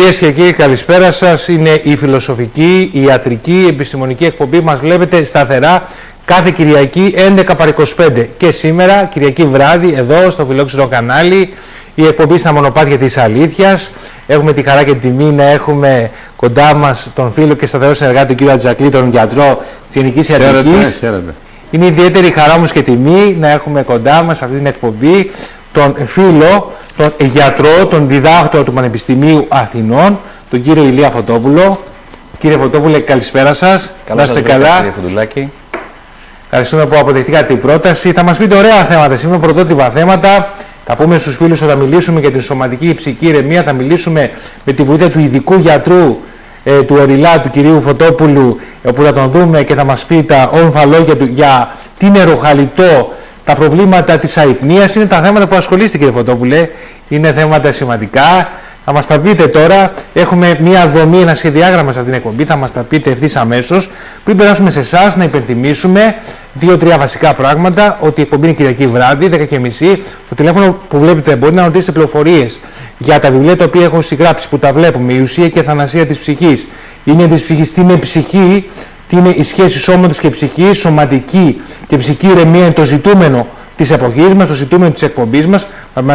Κυρίες και κύριοι, καλησπέρα σας. Είναι η φιλοσοφική, η ιατρική, επιστημονική εκπομπή. Μας βλέπετε σταθερά κάθε Κυριακή 11 παρά 25. Και σήμερα, Κυριακή βράδυ, εδώ στο φιλόξενο κανάλι, η εκπομπή στα μονοπάτια της αλήθειας. Έχουμε τη χαρά και τη τιμή να έχουμε κοντά μας τον φίλο και σταθερό συνεργάτη, τον κύριο Ατζακλή, τον γιατρό της Γενικής Ιατρικής. Είναι ιδιαίτερη χαρά όμως και τιμή να έχουμε κοντά μας αυτή την εκπομπή τον φίλο, τον γιατρό, τον διδάκτορα του Πανεπιστημίου Αθηνών, τον κύριο Ηλία Φωτόπουλο. Κύριε Φωτόπουλε, καλησπέρα σας. Καλώς σας βρήκα, κύριε Φωτουλάκη. Ευχαριστούμε που αποδεχτήκατε την πρόταση. Θα μας πείτε ωραία θέματα σήμερα, πρωτότυπα θέματα. Θα πούμε στους φίλους ότι θα μιλήσουμε για την σωματική ψυχική ηρεμία, θα μιλήσουμε με τη βοήθεια του ειδικού γιατρού του ΟΡΙΛΑ, του κυρίου Φωτόπουλου, όπου θα τον δούμε και θα μας πει τα όμορφα λόγια του για τι νεροχαλιτό, τα προβλήματα της αϊπνίας. Είναι τα θέματα που ασχολείστε, κύριε Φωτόπουλε. Είναι θέματα σημαντικά. Θα μας τα πείτε τώρα. Έχουμε μία δομή, ένα σχεδιάγραμμα σε αυτήν την εκπομπή. Θα μας τα πείτε ευθύς αμέσως. Πριν περάσουμε σε εσάς, να υπενθυμίσουμε 2-3 βασικά πράγματα. Ότι η εκπομπή είναι Κυριακή βράδυ, 10:30. Στο τηλέφωνο που βλέπετε μπορείτε να ρωτήσετε πληροφορίες για τα βιβλία τα οποία έχω συγγράψει, που τα βλέπουμε. Η ουσία και η θανασία της ψυχής. Η έννοια της ψυχής. Τι είναι ψυχή, τι είναι η σχέση σώματος και ψυχής, σωματική και ψυχική ηρεμία είναι το ζητούμενο της εποχής μας, το ζητούμενο της εκπομπής μας.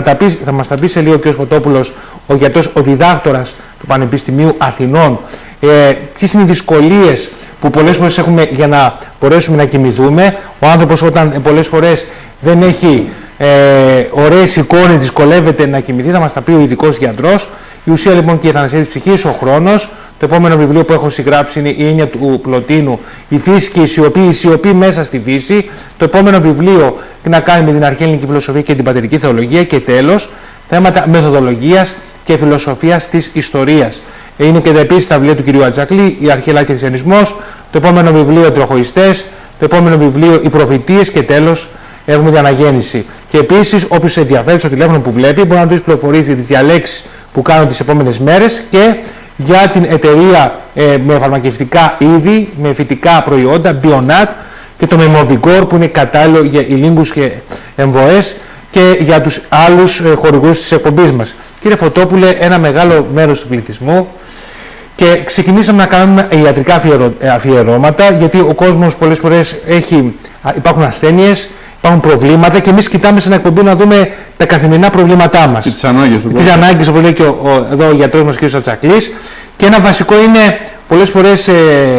Θα μας τα πει σε λίγο ο κ. Φωτόπουλος, ο γιατρός, ο διδάκτορας του Πανεπιστημίου Αθηνών, ποιες είναι οι δυσκολίες που πολλές φορές έχουμε για να μπορέσουμε να κοιμηθούμε. Ο άνθρωπος όταν πολλές φορές δεν έχει ωραίες εικόνες, δυσκολεύεται να κοιμηθεί, θα μας τα πει ο ειδικός γιατρός. Η ουσία λοιπόν και η θανασία της ψυχής, ο χρόνος. Το επόμενο βιβλίο που έχω συγγράψει είναι η έννοια του Πλωτίνου, η φύση και η σιωπή μέσα στη φύση. Το επόμενο βιβλίο να κάνει με την αρχαία ελληνική φιλοσοφία και την πατερική θεολογία. Και τέλος, θέματα μεθοδολογίας και φιλοσοφίας της ιστορίας. Είναι και επίσης τα βιβλία του κυρίου Ατζακλή, η αρχαία Ελλάδα και ο χριστιανισμός. Το επόμενο βιβλίο, οι τροχοϊστές. Το επόμενο βιβλίο, οι προφητείες. Και τέλος, έχουμε την αναγέννηση. Και επίσης, όποιος σε ενδιαφέρει στο τηλέφωνο που βλέπει, μπορεί να δώσει πληροφορίες για τις διαλέξεις που κάνουν τις επόμενες μέρες και για την εταιρεία με φαρμακευτικά είδη, με φυτικά προϊόντα, Bionat, και το Memovigor που είναι κατάλληλο για ηλίγκους και εμβοές και για τους άλλους χορηγούς της εκπομπής μας. Κύριε Φωτόπουλε, ένα μεγάλο μέρος του πληθυσμού και ξεκινήσαμε να κάνουμε ιατρικά αφιερώματα, γιατί ο κόσμος πολλές φορές υπάρχουν ασθένειες, υπάρχουν προβλήματα και εμείς κοιτάμε σε ένα εκπομπή να δούμε τα καθημερινά προβλήματά μας. Τις ανάγκες του κόσμου. Τις ανάγκες, όπως λέει και εδώ ο γιατρός μας, κ. Ατζακλής. Και ένα βασικό είναι πολλές φορές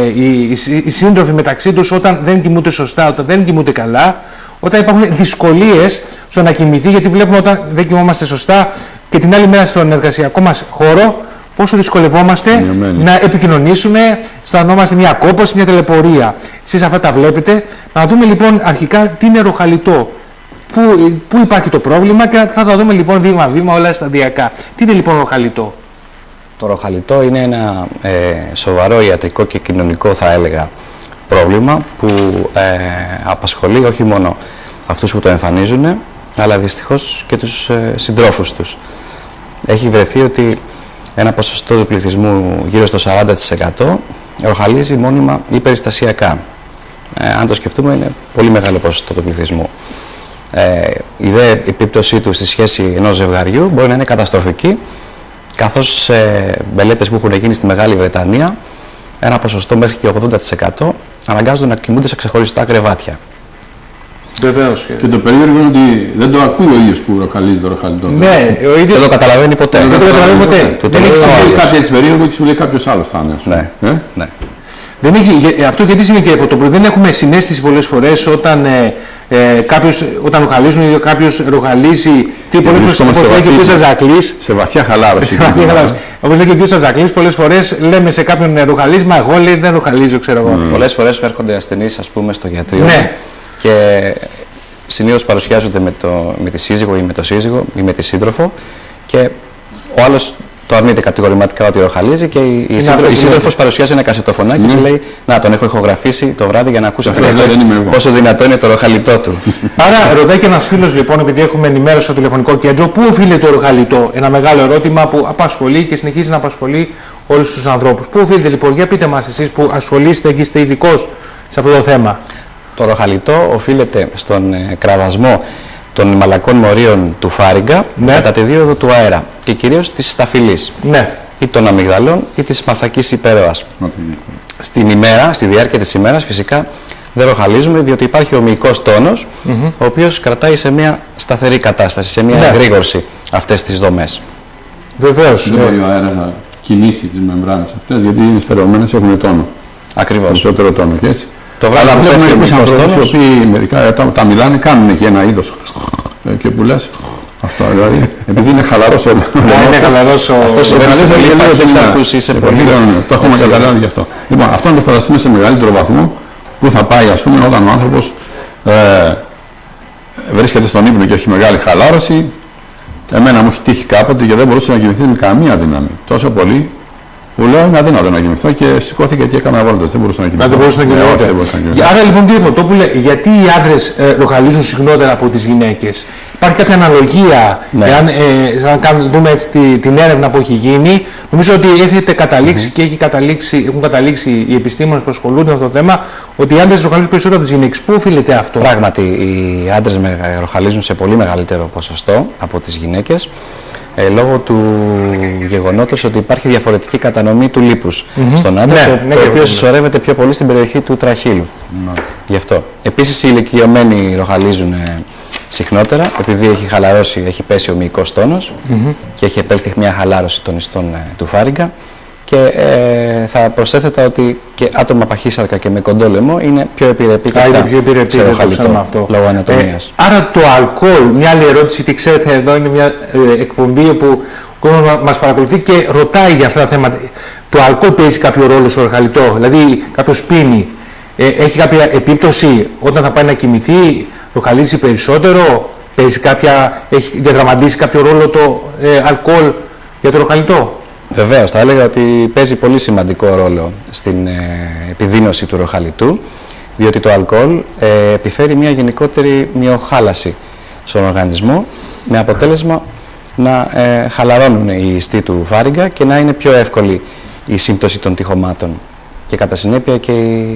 οι σύντροφοι μεταξύ τους, όταν δεν κοιμούνται σωστά, όταν δεν κοιμούνται καλά, όταν υπάρχουν δυσκολίες στο να κοιμηθεί, γιατί βλέπουμε όταν δεν κοιμόμαστε σωστά και την άλλη μέρα στον εργασιακό μας χώρο, πόσο δυσκολευόμαστε να επικοινωνήσουμε, αισθανόμαστε μια κόπωση, μια ταλαιπωρία. Εσείς αυτά τα βλέπετε. Να δούμε λοιπόν αρχικά τι είναι ροχαλιτό. Πού υπάρχει το πρόβλημα και θα τα δούμε λοιπόν βήμα-βήμα όλα σταδιακά. Τι είναι λοιπόν ροχαλιτό? Το ροχαλιτό είναι ένα σοβαρό ιατρικό και κοινωνικό, θα έλεγα, πρόβλημα που απασχολεί όχι μόνο αυτούς που το εμφανίζουν, αλλά δυστυχώς και τους συντρόφους τους. Έχει βρεθεί ότι ένα ποσοστό του πληθυσμού γύρω στο 40% ροχαλίζει μόνιμα ή περιστασιακά. Αν το σκεφτούμε, είναι πολύ μεγάλο ποσοστό του πληθυσμού. Η δε επίπτωσή του στη σχέση ενός ζευγαριού μπορεί να είναι καταστροφική, καθώς σε μελέτες που έχουν γίνει στη Μεγάλη Βρετανία, ένα ποσοστό μέχρι και 80% αναγκάζονται να κοιμούνται σε ξεχωριστά κρεβάτια. Βεβαίως. Και το περίεργο είναι ότι δεν το ακούει ο ίδιος που ροχαλίζει το ροχαλιτό. Ναι, ο ίδιος δεν το καταλαβαίνει ποτέ. Δεν το καταλαβαίνει ποτέ. Δεν έχει σημαίνει κάτι έτσι περίεργο και σου λέει κάποιος άλλος θα είναι. Ναι. Δεν έχει, αυτό γιατί σημαίνει, κύριε Φωτόπουλο, δεν έχουμε συναίσθηση πολλές φορές όταν όταν ροχαλίζουν ή κάποιος ροχαλίζει. Τι πολλές φορές, όπως λέει και ο κ. Ατζακλής. Σε βαθιά χαλάρωση. Όπως λέει και ο κ. Ατζακλής, πολλές φορές λέμε σε κάποιον ροχαλίζει, μα εγώ λέει δεν ροχαλίζω, ξέρω εγώ. Πολλές φορές έρχονται ασθενείς, ας πούμε, στο γιατρείο και συνήθως παρουσιάζονται με τη σύζυγο ή με το σύζυγο ή με τη σύντροφο και ο άλλος το αρνείται κατηγορηματικά ότι ροχαλίζει και η σύντροφος παρουσιάζει ένα κασετοφωνάκι και λέει «Να, τον έχω ηχογραφήσει το βράδυ για να ακούσει πόσο δυνατό είναι το ροχαλιτό του». Άρα ρωτάει και ένας φίλος λοιπόν, επειδή έχουμε ενημέρωση στο τηλεφωνικό κέντρο, πού οφείλεται το ροχαλιτό? Ένα μεγάλο ερώτημα που απασχολεί και συνεχίζει να απασχολεί όλους τους ανθρώπους. Πού οφείλεται λοιπόν? Για πείτε μας εσείς που ασχολείστε και είστε ειδικός σε αυτό το θέμα. Το ροχαλιτό οφείλεται στον κραδασμό των μαλακών μορίων του φάριγγα κατά τη δίωδο του αέρα και κυρίως της σταφυλής. Ναι. ή των αμυγδαλών ή της μαθακής υπέρβας. Στη διάρκεια της ημέρας φυσικά δεν ροχαλίζουμε, διότι υπάρχει ο μυϊκός τόνος, ο οποίος κρατάει σε μια σταθερή κατάσταση, σε μια εγρήγορση αυτές τις δομές. Βεβαίως. Δεν μπορεί ο αέρας να κινήσει τις μεμβράνες αυτές, γιατί είναι στερεωμένες, έχουν τόνο. Ακριβώς. Περισσότερο τόνο και έτσι. Το βράδυ αλλά βλέπουμε μερικούς ανθρώπους οι οποίοι μερικά τα μιλάνε, κάνουν και ένα είδος και που λες αυτό, δηλαδή, επειδή είναι χαλαρός ο είναι χαλαρός ο το έχουμε καταλάβει γι' αυτό. Λοιπόν, αυτό να το φανταστούμε σε μεγαλύτερο βαθμό, που θα πάει, ας πούμε, όταν ο άνθρωπος βρίσκεται στον ύπνο και έχει μεγάλη χαλάρωση. Εμένα μου έχει τύχει κάποτε και δεν μπορούσα να κοιμηθεί με καμία δύναμη. Τόσο πολύ που λέω είναι αδύνατο να κοιμηθώ και σηκώθηκα και έκανα βόλτες. Δεν μπορούσα να κοιμηθώ. Δεν μπορούσα να κοιμηθώ. Άρα λοιπόν, κύριε Φωτόπουλε, γιατί οι άντρες ροχαλίζουν συχνότερα από τις γυναίκες? Υπάρχει κάποια αναλογία? Αν δούμε έτσι την έρευνα που έχει γίνει, νομίζω ότι έχετε καταλήξει και έχουν καταλήξει οι επιστήμονες που ασχολούνται με το θέμα ότι οι άντρες ροχαλίζουν περισσότερο από τις γυναίκες. Πού οφείλεται αυτό? Πράγματι, οι άντρες ροχαλίζουν σε πολύ μεγαλύτερο ποσοστό από τις γυναίκες. Λόγω του γεγονότος ότι υπάρχει διαφορετική κατανομή του λίπους στον άντρα, το οποίο συσσωρεύεται πιο πολύ στην περιοχή του τραχύλου. Γι' αυτό. Επίσης, οι ηλικιωμένοι ροχαλίζουν συχνότερα, επειδή έχει χαλαρώσει, έχει πέσει ο μυϊκός τόνος και έχει επέλθει μια χαλάρωση των ιστών του φάριγγα. Και θα προσέθετα ότι και άτομα παχύσαρκα και με κοντό λαιμό είναι πιο επιρρεπή σε ροχαλιτό, λόγω ανατομίας. Άρα το αλκοόλ, μια άλλη ερώτηση, τι ξέρετε, εδώ είναι μια εκπομπή όπου ο κόσμος μας παρακολουθεί και ρωτάει για αυτά τα θέματα. Το αλκοόλ παίζει κάποιο ρόλο στο ροχαλιτό? Δηλαδή κάποιος πίνει, έχει κάποια επίπτωση όταν θα πάει να κοιμηθεί, ροχαλίζει περισσότερο, έχει διαδραματίσει κάποιο ρόλο το αλκοόλ για το ροχαλιτό? Βεβαίως, θα έλεγα ότι παίζει πολύ σημαντικό ρόλο στην επιδείνωση του ροχαλιτού, διότι το αλκοόλ επιφέρει μια γενικότερη μειοχάλαση στον οργανισμό, με αποτέλεσμα να χαλαρώνουν οι ιστοί του φάριγγα και να είναι πιο εύκολη η σύμπτωση των τυχωμάτων και κατά συνέπεια και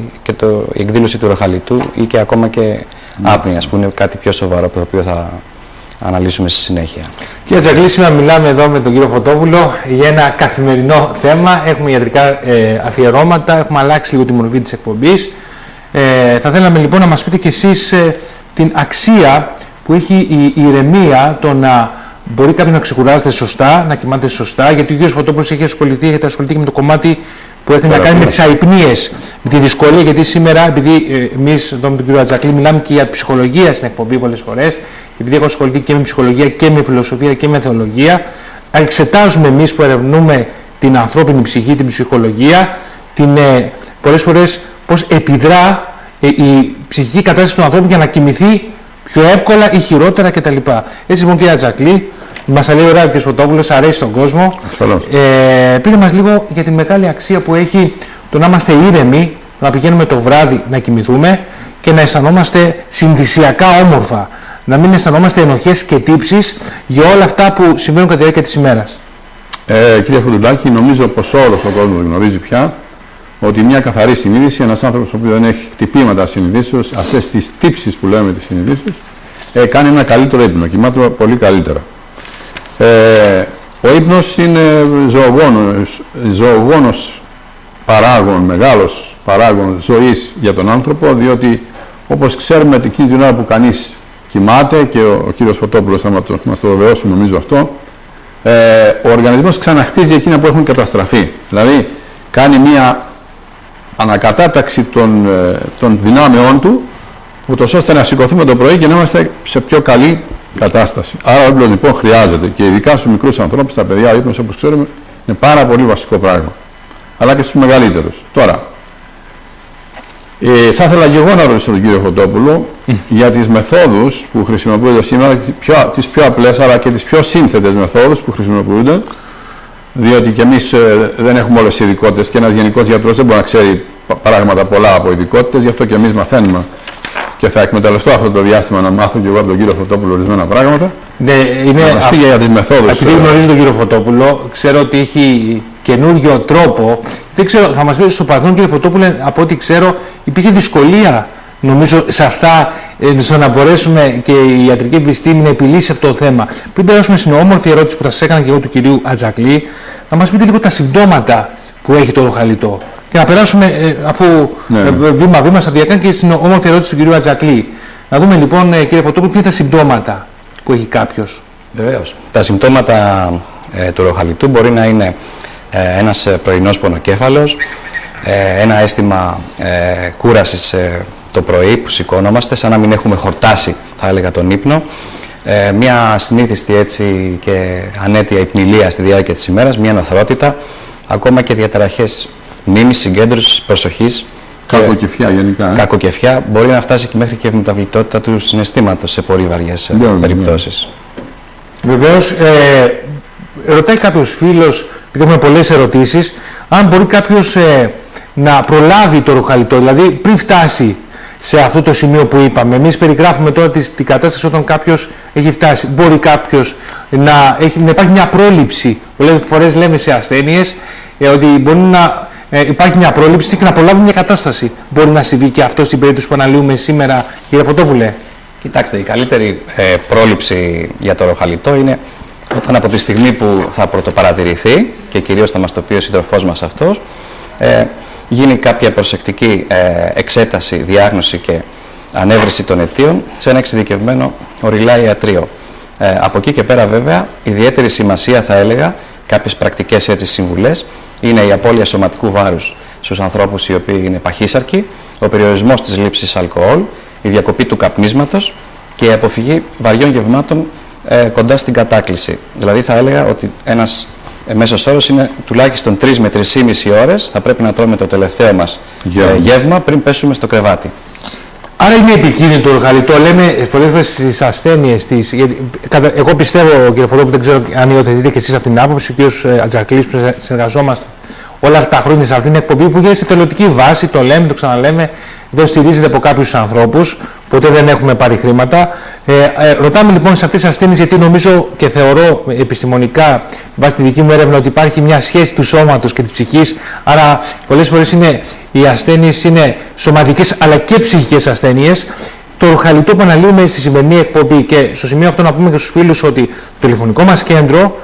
η εκδήλωση του ροχαλιτού ή και ακόμα και άπνοιας, που είναι κάτι πιο σοβαρό, το οποίο θα αναλύσουμε στη συνέχεια. Κύριε Τζαγκλή, σήμερα μιλάμε εδώ με τον κύριο Φωτόπουλο για ένα καθημερινό θέμα. Έχουμε ιατρικά αφιερώματα, έχουμε αλλάξει λίγο τη μορφή της εκπομπής. Θα θέλαμε λοιπόν να μας πείτε κι εσείς την αξία που έχει η ηρεμία, το να μπορεί κάποιος να ξεκουράζεται σωστά, να κοιμάται σωστά, γιατί ο κύριος Φωτόπουλος έχετε ασχοληθεί και με το κομμάτι που έχει να κάνει με τις αϊπνίες, με τη δυσκολία, γιατί σήμερα, επειδή εμείς εδώ με τον κύριο Ατζακλή μιλάμε και για ψυχολογία στην εκπομπή πολλές φορές, επειδή έχω ασχοληθεί και με ψυχολογία και με φιλοσοφία και με θεολογία, εξετάζουμε εμείς που ερευνούμε την ανθρώπινη ψυχή, την ψυχολογία, πολλές φορές πώς επιδρά η ψυχική κατάσταση του ανθρώπου για να κοιμηθεί πιο εύκολα ή χειρότερα κτλ. Έτσι λοιπόν, κύριε Ατζακλή, μας λέει ωραία ο κ. Φωτόπουλος, αρέσει στον κόσμο. Πείτε μας λίγο για την μεγάλη αξία που έχει το να είμαστε ήρεμοι, να πηγαίνουμε το βράδυ να κοιμηθούμε και να αισθανόμαστε συνδυσιακά όμορφα. Να μην αισθανόμαστε ενοχές και τύψεις για όλα αυτά που συμβαίνουν κατά τη διάρκεια της ημέρας. Κύριε Φωτουλάκη, νομίζω πως όλος ο κόσμος γνωρίζει πια ότι μια καθαρή συνείδηση, ένας άνθρωπος που δεν έχει χτυπήματα συνειδήσεως, αυτές τις τύψεις που λέμε τις συνειδήσεως, κάνει ένα καλύτερο ύπνο, κοιμάται πολύ καλύτερα. Ο ύπνος είναι ζωογόνος παράγων, μεγάλος παράγων ζωής για τον άνθρωπο, διότι όπως ξέρουμε εκείνη την ώρα που κανείς κοιμάται, και ο κύριος Φωτόπουλος θα μας το βεβαιώσει νομίζω αυτό, ο οργανισμός ξαναχτίζει εκείνα που έχουν καταστραφεί. Δηλαδή κάνει μια ανακατάταξη των δυνάμεών του, ούτως ώστε να σηκωθούμε το πρωί και να είμαστε σε πιο καλή κατάσταση. Άρα ο ύπνος λοιπόν χρειάζεται, και ειδικά στους μικρούς ανθρώπους, τα παιδιά, ο ύπνος όπως ξέρουμε είναι πάρα πολύ βασικό πράγμα. Αλλά και στους μεγαλύτερους. Τώρα, θα ήθελα και εγώ να ρωτήσω τον κύριο Φωτόπουλο για τις μεθόδους που χρησιμοποιούνται σήμερα, τις πιο απλές αλλά και τις πιο σύνθετες μεθόδους που χρησιμοποιούνται, διότι και εμείς δεν έχουμε όλες τις ειδικότητες και ένας γενικός γιατρός δεν μπορεί να ξέρει πράγματα πολλά από ειδικότητες, γι' αυτό και εμείς μαθαίνουμε. Και θα εκμεταλλευτώ αυτό το διάστημα να μάθω και εγώ από τον κύριο Φωτόπουλο ορισμένα πράγματα. Ναι, για τις μεθόδους. Επειδή γνωρίζω τον κύριο Φωτόπουλο, ξέρω ότι έχει καινούργιο τρόπο. Δεν ξέρω, θα μας πει στο παρελθόν, κύριε Φωτόπουλε, από ό,τι ξέρω, υπήρχε δυσκολία νομίζω σε αυτά στο να μπορέσουμε και η ιατρική επιστήμη να επιλύσει αυτό το θέμα. Πριν περάσουμε στην όμορφη ερώτηση που θα σας έκανα και εγώ του κυρίου Ατζακλή, να μας πείτε λίγο τα συμπτώματα που έχει το ροχαλιτό. Και να περάσουμε, αφού βήμα-βήμα σταδιακά, και στην όμορφη ερώτηση του κυρίου Ατζακλή. Να δούμε λοιπόν, κύριε Φωτόπουλο, ποια είναι τα συμπτώματα που έχει κάποιος. Βεβαίως. Τα συμπτώματα του ροχαλιτού μπορεί να είναι ένας πρωινός πονοκέφαλος, ένα αίσθημα κούρασης το πρωί που σηκώνομαστε, σαν να μην έχουμε χορτάσει, θα έλεγα, τον ύπνο, μια συνήθιστη έτσι και ανέτεια υπνηλία στη διάρκεια της ημέρας, μια νοθρότητα, ακόμα και διαταραχές μνήμης, συγκέντρωσης, προσοχής. Κακοκεφιά γενικά. Κακοκεφιά μπορεί να φτάσει και μέχρι και η μεταβλητότητα του συναισθήματος σε πολύ βαριές περιπτώσεις. Βεβαίως, ρωτάει κάποιος φίλος, επειδή έχουμε πολλές ερωτήσεις, αν μπορεί κάποιος να προλάβει το ροχαλιτό, δηλαδή πριν φτάσει σε αυτό το σημείο που είπαμε. Εμείς περιγράφουμε τώρα την κατάσταση όταν κάποιος έχει φτάσει. Μπορεί κάποιος να υπάρχει μια πρόληψη. Πολλές φορές λέμε σε ασθένειες ότι μπορεί να υπάρχει μια πρόληψη και να προλάβει μια κατάσταση. Μπορεί να συμβεί και αυτό στην περίπτωση που αναλύουμε σήμερα, κύριε Φωτόπουλε? Κοιτάξτε, η καλύτερη πρόληψη για το ροχαλιτό είναι όταν από τη στιγμή που θα πρωτοπαρατηρηθεί, και κυρίως θα μας το πει ο σύντροφός μας αυτός, γίνει κάποια προσεκτική εξέταση, διάγνωση και ανέβρεση των αιτίων σε ένα εξειδικευμένο οριλά ιατρείο. Από εκεί και πέρα, βέβαια, ιδιαίτερη σημασία, θα έλεγα, κάποιες πρακτικές έτσι συμβουλές, είναι η απώλεια σωματικού βάρους στους ανθρώπους οι οποίοι είναι παχύσαρκοι, ο περιορισμός της λήψης αλκοόλ, η διακοπή του καπνίσματος και η αποφυγή βαριών γευμάτων κοντά στην κατάκληση. Δηλαδή, θα έλεγα ότι ένας μέσος όρος είναι τουλάχιστον 3 με 3,5 ώρες θα πρέπει να τρώμε το τελευταίο μας γεύμα πριν πέσουμε στο κρεβάτι. Άρα είναι επικίνδυνο το ροχαλιτό, λέμε πολλές φορές στις ασθένειες της. Εγώ πιστεύω, κύριε Φωτόπουλο, δεν ξέρω αν υιοθετείτε και εσείς αυτήν την άποψη, ο κύριος Ατζακλής, που συνεργαζόμαστε όλα τα χρόνια σε αυτήν την εκπομπή, που γίνεται σε θελωτική βάση, το λέμε, το ξαναλέμε, δεν στηρίζεται από κάποιους ανθρώπους, ποτέ δεν έχουμε πάρει χρήματα. Ρωτάμε λοιπόν σε αυτές τις ασθένειες, γιατί νομίζω και θεωρώ επιστημονικά, βάσει τη δική μου έρευνα, ότι υπάρχει μια σχέση του σώματος και της ψυχής. Άρα, πολλές φορές οι ασθένειες είναι σωματικές αλλά και ψυχικές ασθένειες. Το ροχαλιτό που αναλύουμε στη σημερινή εκπομπή, και στο σημείο αυτό να πούμε και στους φίλους ότι το τηλεφωνικό μας κέντρο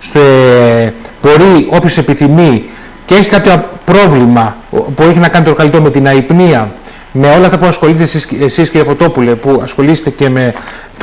μπορεί, όποιος επιθυμεί και έχει κάποιο πρόβλημα που έχει να κάνει το ροχαλιτό με την αϊπνία, με όλα αυτά που ασχολείστε εσείς κύριε Φωτόπουλε, που ασχολείστε και με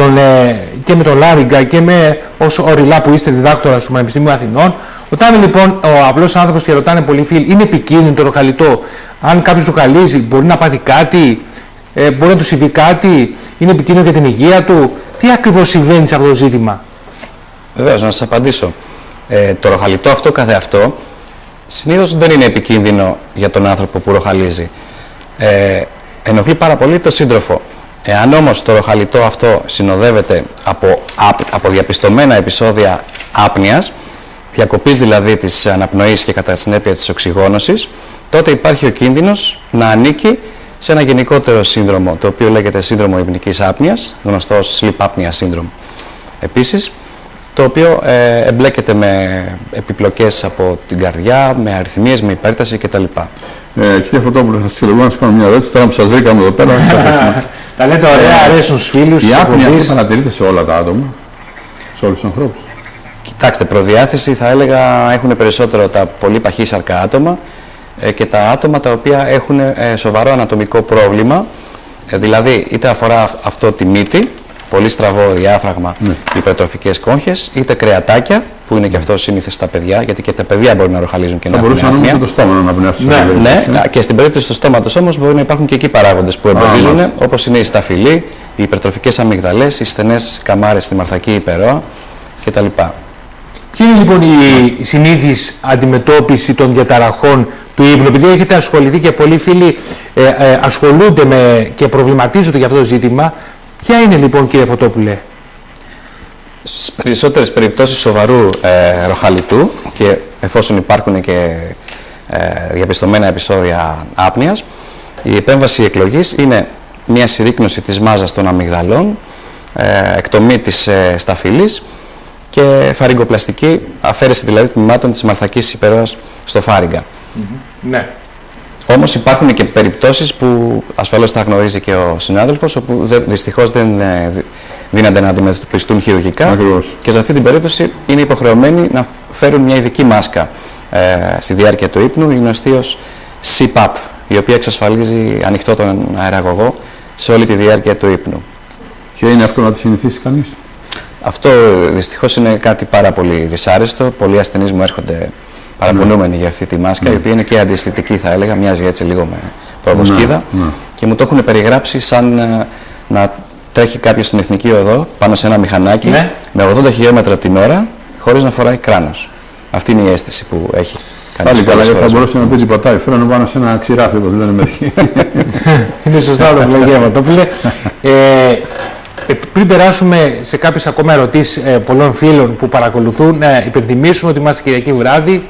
τον Λάριγκα και με όσο οριλά που είστε διδάκτορας του Πανεπιστημίου Αθηνών. Ρωτάμε λοιπόν ο απλός άνθρωπος και ρωτάνε πολλοί φίλοι, είναι επικίνδυνο το ροχαλιτό? Αν κάποιος ροχαλίζει, μπορεί να πάθει κάτι, μπορεί να του συμβεί κάτι, είναι επικίνδυνο για την υγεία του? Τι ακριβώς συμβαίνει σε αυτό το ζήτημα? Βεβαίως, να σας απαντήσω. Το ροχαλιτό αυτό καθεαυτό συνήθως δεν είναι επικίνδυνο για τον άνθρωπο που ροχαλίζει. Ενοχλεί πάρα πολύ το σύντροφο. Εάν όμως το ροχαλιτό αυτό συνοδεύεται από διαπιστωμένα επεισόδια άπνοιας, διακοπής δηλαδή της αναπνοής και κατά συνέπεια της οξυγόνωσης, τότε υπάρχει ο κίνδυνος να ανήκει σε ένα γενικότερο σύνδρομο, το οποίο λέγεται σύνδρομο υπνικής άπνοιας, γνωστό ως sleep apnea syndrome. Επίσης, το οποίο εμπλέκεται με επιπλοκές από την καρδιά, με αρρυθμίες, με υπέρταση κτλ. Κύριε Φωτόπουλο, θα σας να σας κάνω μια ερώτηση. Τώρα που σας βρήκαμε εδώ πέρα, σας ευχαριστούμε. Τα λέτε ωραία, αρέσουν στους φίλους. Η άπνοια αυτή παρατηρείται σε όλα τα άτομα, σε όλους τους ανθρώπους? Κοιτάξτε, προδιάθεση θα έλεγα έχουν περισσότερο τα πολύ παχύσαρκα άτομα και τα άτομα τα οποία έχουν σοβαρό ανατομικό πρόβλημα, δηλαδή είτε αφορά αυτό τη μύτη, πολύ στραβό διάφραγμα, υπερτροφικές κόγχες, είτε κρεατάκια, που είναι και αυτό σύνηθες στα παιδιά, γιατί και τα παιδιά μπορεί να ροχαλίζουν και να έχουν άπνοια. Θα μπορούσε να το στόμα να πνεύσει. Ναι, και στην περίπτωση του στόματος όμως μπορεί να υπάρχουν και εκεί παράγοντες που εμποδίζουν, όπως είναι η σταφυλή, οι υπερτροφικές αμυγδαλές, οι στενές καμάρες στη μαρθακή υπερόα κτλ. Ποια είναι λοιπόν η συνήθις αντιμετώπιση των διαταραχών του ύπνου? Επειδή έχετε ασχοληθεί και πολλοί φίλοι ασχολούνται και προβληματίζονται για αυτό το ζήτημα, ποια είναι λοιπόν, κύριε Φωτόπουλε? Στις περισσότερες περιπτώσεις σοβαρού ροχαλιτού, και εφόσον υπάρχουν και διαπιστωμένα επεισόδια άπνοιας, η επέμβαση εκλογής είναι μια συρρίκνωση της μάζας των αμυγδαλών, εκτομή της σταφυλής και φαρυγγοπλαστική, αφαίρεση δηλαδή τμήματων της μαρθακής υπερόας στο φάρυγγα. Ναι. Όμως υπάρχουν και περιπτώσεις που ασφαλώς θα γνωρίζει και ο συνάδελφος, όπου δυστυχώς δεν δύναται να αντιμετωπιστούν χειρουργικά. Ακριβώς. Και σε αυτή την περίπτωση είναι υποχρεωμένοι να φέρουν μια ειδική μάσκα στη διάρκεια του ύπνου, η γνωστή ως CPAP, η οποία εξασφαλίζει ανοιχτό τον αεραγωγό σε όλη τη διάρκεια του ύπνου. Και είναι εύκολο να τη συνηθίσει κανείς. Αυτό δυστυχώς είναι κάτι πάρα πολύ δυσάρεστο. Πολλοί ασθενείς μου έρχονται παραπονούμενοι για αυτή τη μάσκα, η οποία είναι και αντισθητική, θα έλεγα, μοιάζει έτσι λίγο με προβοσκίδα. Και μου το έχουν περιγράψει σαν να τρέχει κάποιος στην Εθνική Οδό πάνω σε ένα μηχανάκι με 80 χιλιόμετρα την ώρα, χωρίς να φοράει κράνος. Αυτή είναι η αίσθηση που έχει. Πάλι καλά, θα μπορούσε να πει τίποτα. Φέρνω πάνω σε ένα ξηράφι, όπως λένε μερικοί. Είναι σωστά το Βαγγέλη. Πριν περάσουμε σε κάποιες ακόμα ερωτήσεις πολλών φίλων που παρακολουθούν, να υπενθυμίσουμε ότι είμαστε Κυριακή βράδυ.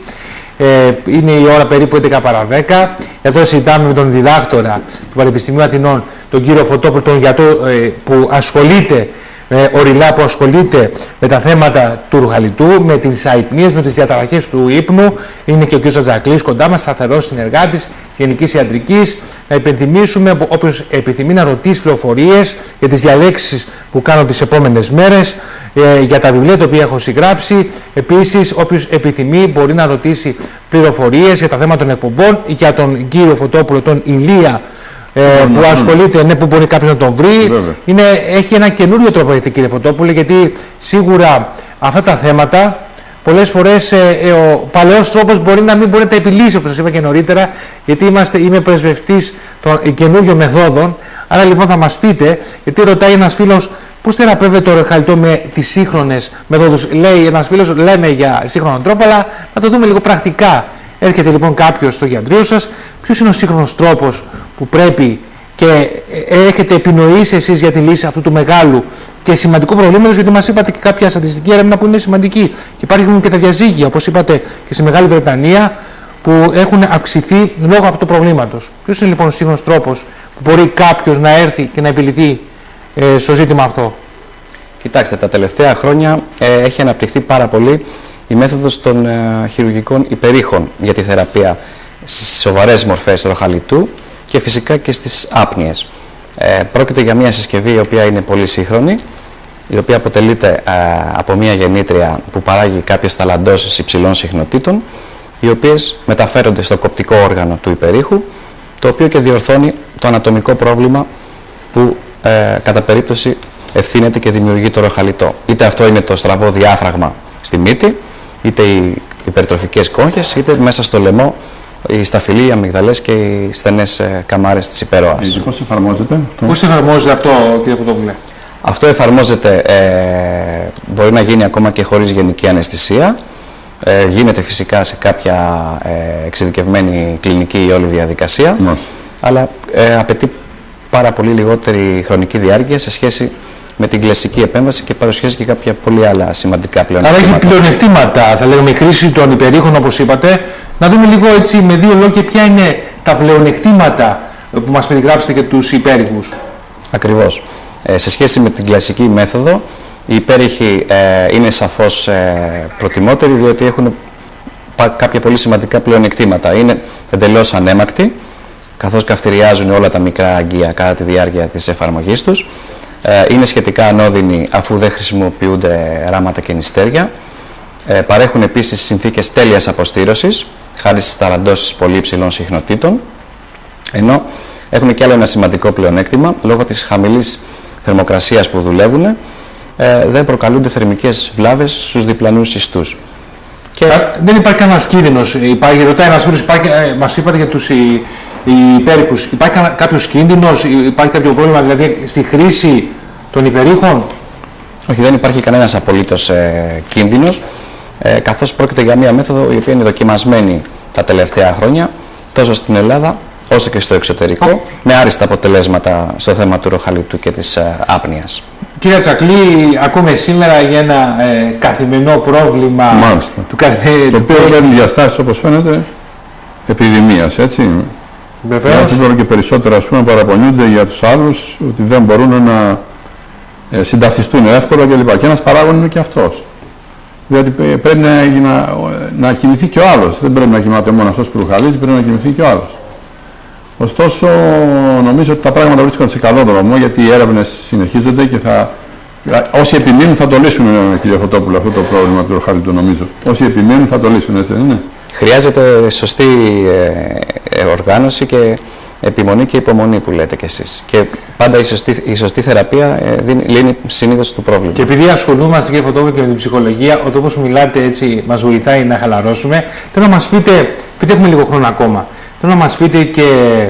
Είναι η ώρα περίπου 11 παρά 10. Εδώ συζητάμε με τον διδάκτορα του Πανεπιστημίου Αθηνών, τον κύριο Φωτόπουλο, τον γιατρό που ασχολείται οριλά, που ασχολείται με τα θέματα του ρουχαλιτού, με τις αϊπνίες, με τις διαταραχές του ύπνου. Είναι και ο κ. Ζακλής κοντά μας, σταθερός συνεργάτης Γενικής Ιατρικής. Να υπενθυμίσουμε, όποιος επιθυμεί να ρωτήσει πληροφορίες για τις διαλέξεις που κάνω τις επόμενες μέρες, για τα βιβλία τα οποία έχω συγγράψει. Επίσης, όποιος επιθυμεί μπορεί να ρωτήσει πληροφορίες για τα θέματα των εκπομπών, για τον κύριο Φωτόπουλο, τον Ηλία, που ασχολείται, που μπορεί κάποιος να τον βρει. Έχει ένα καινούριο τρόπο, κύριε Φωτόπουλε, γιατί σίγουρα αυτά τα θέματα πολλές φορές ο παλαιός τρόπος μπορεί να μην μπορεί να τα επιλύσει, όπως σας είπα και νωρίτερα, γιατί είμαι πρεσβευτής των καινούριων μεθόδων. Άρα λοιπόν θα μας πείτε, γιατί ρωτάει ένας φίλος πώς θεραπεύεται το ρουχαλιτό με τις σύγχρονες μεθόδους. Λέει ένας φίλος, λέμε για σύγχρονο τρόπο, αλλά να το δούμε λίγο πρακτικά. Έρχεται λοιπόν κάποιος στο γιατρείο σας, ποιος είναι ο σύγχρονος τρόπος που πρέπει και έχετε επινοήσει εσείς για τη λύση αυτού του μεγάλου και σημαντικού προβλήματος, γιατί μας είπατε και κάποια στατιστική έρευνα που είναι σημαντική. Και υπάρχουν και τα διαζύγια, όπως είπατε και στη Μεγάλη Βρετανία, που έχουν αυξηθεί λόγω αυτού του προβλήματος. Ποιος είναι λοιπόν ο σύγχρονος τρόπος που μπορεί κάποιος να έρθει και να επιληθεί στο ζήτημα αυτό? Κοιτάξτε, τα τελευταία χρόνια έχει αναπτυχθεί πάρα πολύ η μέθοδος των χειρουργικών υπερήχων για τη θεραπεία στις σοβαρές μορφές ρουχαλιτού και φυσικά και στις άπνοιες. Πρόκειται για μια συσκευή η οποία είναι πολύ σύγχρονη, η οποία αποτελείται από μια γεννήτρια που παράγει κάποιες θαλαντώσεις υψηλών συχνοτήτων, οι οποίες μεταφέρονται στο κοπτικό όργανο του υπερήχου, το οποίο και διορθώνει το ανατομικό πρόβλημα που κατά περίπτωση ευθύνεται και δημιουργεί το ρουχαλιτό. Είτε αυτό είναι το στραβό διάφραγμα στη μύτη, είτε οι υπερτροφικές κόγχες, είτε μέσα στο λαιμό οι σταφυλοί, οι αμυγδαλές και οι στενές καμάρες της υπερόας. Πώς εφαρμόζεται αυτό? Πώς εφαρμόζεται αυτό, κύριε Φωτόπουλε? Αυτό εφαρμόζεται, μπορεί να γίνει ακόμα και χωρίς γενική αναισθησία. Γίνεται φυσικά σε κάποια εξειδικευμένη κλινική η όλη διαδικασία, αλλά απαιτεί πάρα πολύ λιγότερη χρονική διάρκεια σε σχέση με την κλασική επέμβαση και παρουσιάζει και κάποια πολύ άλλα σημαντικά πλεονεκτήματα. Άρα έχει πλεονεκτήματα, θα λέγαμε, η χρήση των υπερήχων, όπως είπατε. Να δούμε λίγο έτσι με δύο λόγια ποια είναι τα πλεονεκτήματα που μας περιγράψετε για τους υπέρηχους. Ακριβώς. Σε σχέση με την κλασική μέθοδο, οι υπέρηχοι είναι σαφώς προτιμότεροι, διότι έχουν κάποια πολύ σημαντικά πλεονεκτήματα. Είναι εντελώς ανέμακτοι, καθώς καυτηριάζουν όλα τα μικρά αγγεία κατά τη διάρκεια της εφαρμογής τους. Είναι σχετικά ανώδυνοι αφού δεν χρησιμοποιούνται ράματα και νηστέρια. Παρέχουν επίσης συνθήκες τέλειας αποστήρωσης, χάρη στις θαλαντώσεις πολύ υψηλών συχνοτήτων, ενώ έχουν και άλλο ένα σημαντικό πλεονέκτημα, λόγω της χαμηλής θερμοκρασίας που δουλεύουν, δεν προκαλούνται θερμικές βλάβες στους διπλανούς ιστούς. Και δεν υπάρχει κανένας κίνδυνος. Ρωτάει ένας φίλος, μας είπατε για τους υπέρηχους. Υπάρχει κάποιος κίνδυνος, υπάρχει κάποιο πρόβλημα δηλαδή στη χρήση των υπερήχων? Όχι, δεν υπάρχει κανένας απολύτως κίνδυνος, καθώς πρόκειται για μια μέθοδο η οποία είναι δοκιμασμένη τα τελευταία χρόνια, τόσο στην Ελλάδα όσο και στο εξωτερικό, με άριστα αποτελέσματα στο θέμα του ρουχαλιτού και της άπνοιας. Κύριε Τσακλή, ακούμε σήμερα για ένα καθημερινό πρόβλημα. Μάλιστα. Το οποίο παίρνει διαστάσεις, όπως φαίνεται, επιδημίας, έτσι. Βεβαίως. Τώρα και περισσότερα, ας πούμε, παραπονιούνται για τους άλλους ότι δεν μπορούν να συνταυτιστούν εύκολα κλπ. Και ένας παράγων είναι και αυτός. Διότι πρέπει να κοιμηθεί και ο άλλος. Δεν πρέπει να κοιμάται μόνο αυτός που ρουχαλίζει, πρέπει να κοιμηθεί και ο άλλος. Ωστόσο, νομίζω ότι τα πράγματα βρίσκονται σε καλό δρόμο, γιατί οι έρευνες συνεχίζονται και όσοι επιμείνουν θα το λύσουν, κύριε Φωτόπουλο, αυτό το πρόβλημα του Χαλιτού, νομίζω. Όσοι επιμείνουν θα το λύσουν, έτσι δεν είναι? Χρειάζεται σωστή οργάνωση και επιμονή και υπομονή που λέτε κι εσείς. Και πάντα η σωστή θεραπεία λύνει συνήθως το πρόβλημα. Και επειδή ασχολούμαστε, κύριε Φωτόπουλο, και με την ψυχολογία, ο τρόπος που μιλάτε έτσι μας βοηθάει να χαλαρώσουμε. Θέλω να μας πείτε, επειδή έχουμε λίγο χρόνο ακόμα, θέλω να μας πείτε και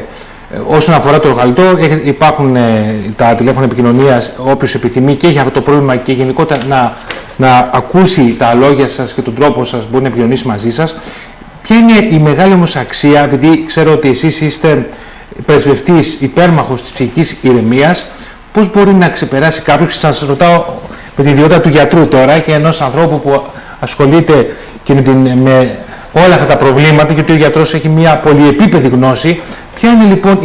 όσον αφορά το Χαλιτό, υπάρχουν τα τηλέφωνα επικοινωνίας, όποιος επιθυμεί και έχει αυτό το πρόβλημα και γενικότερα να ακούσει τα λόγια σας και τον τρόπο σας, μπορεί να επικοινωνήσει μαζί σας. Ποια είναι η μεγάλη όμως αξία, επειδή ξέρω ότι εσείς είστε πρεσβευτής, υπέρμαχος της ψυχικής ηρεμίας, πώς μπορεί να ξεπεράσει κάποιος, και σας ρωτάω με την ιδιότητα του γιατρού τώρα και ενός ανθρώπου που ασχολείται και με όλα αυτά τα προβλήματα, γιατί ο γιατρός έχει μια πολυεπίπεδη γνώση, ποια είναι λοιπόν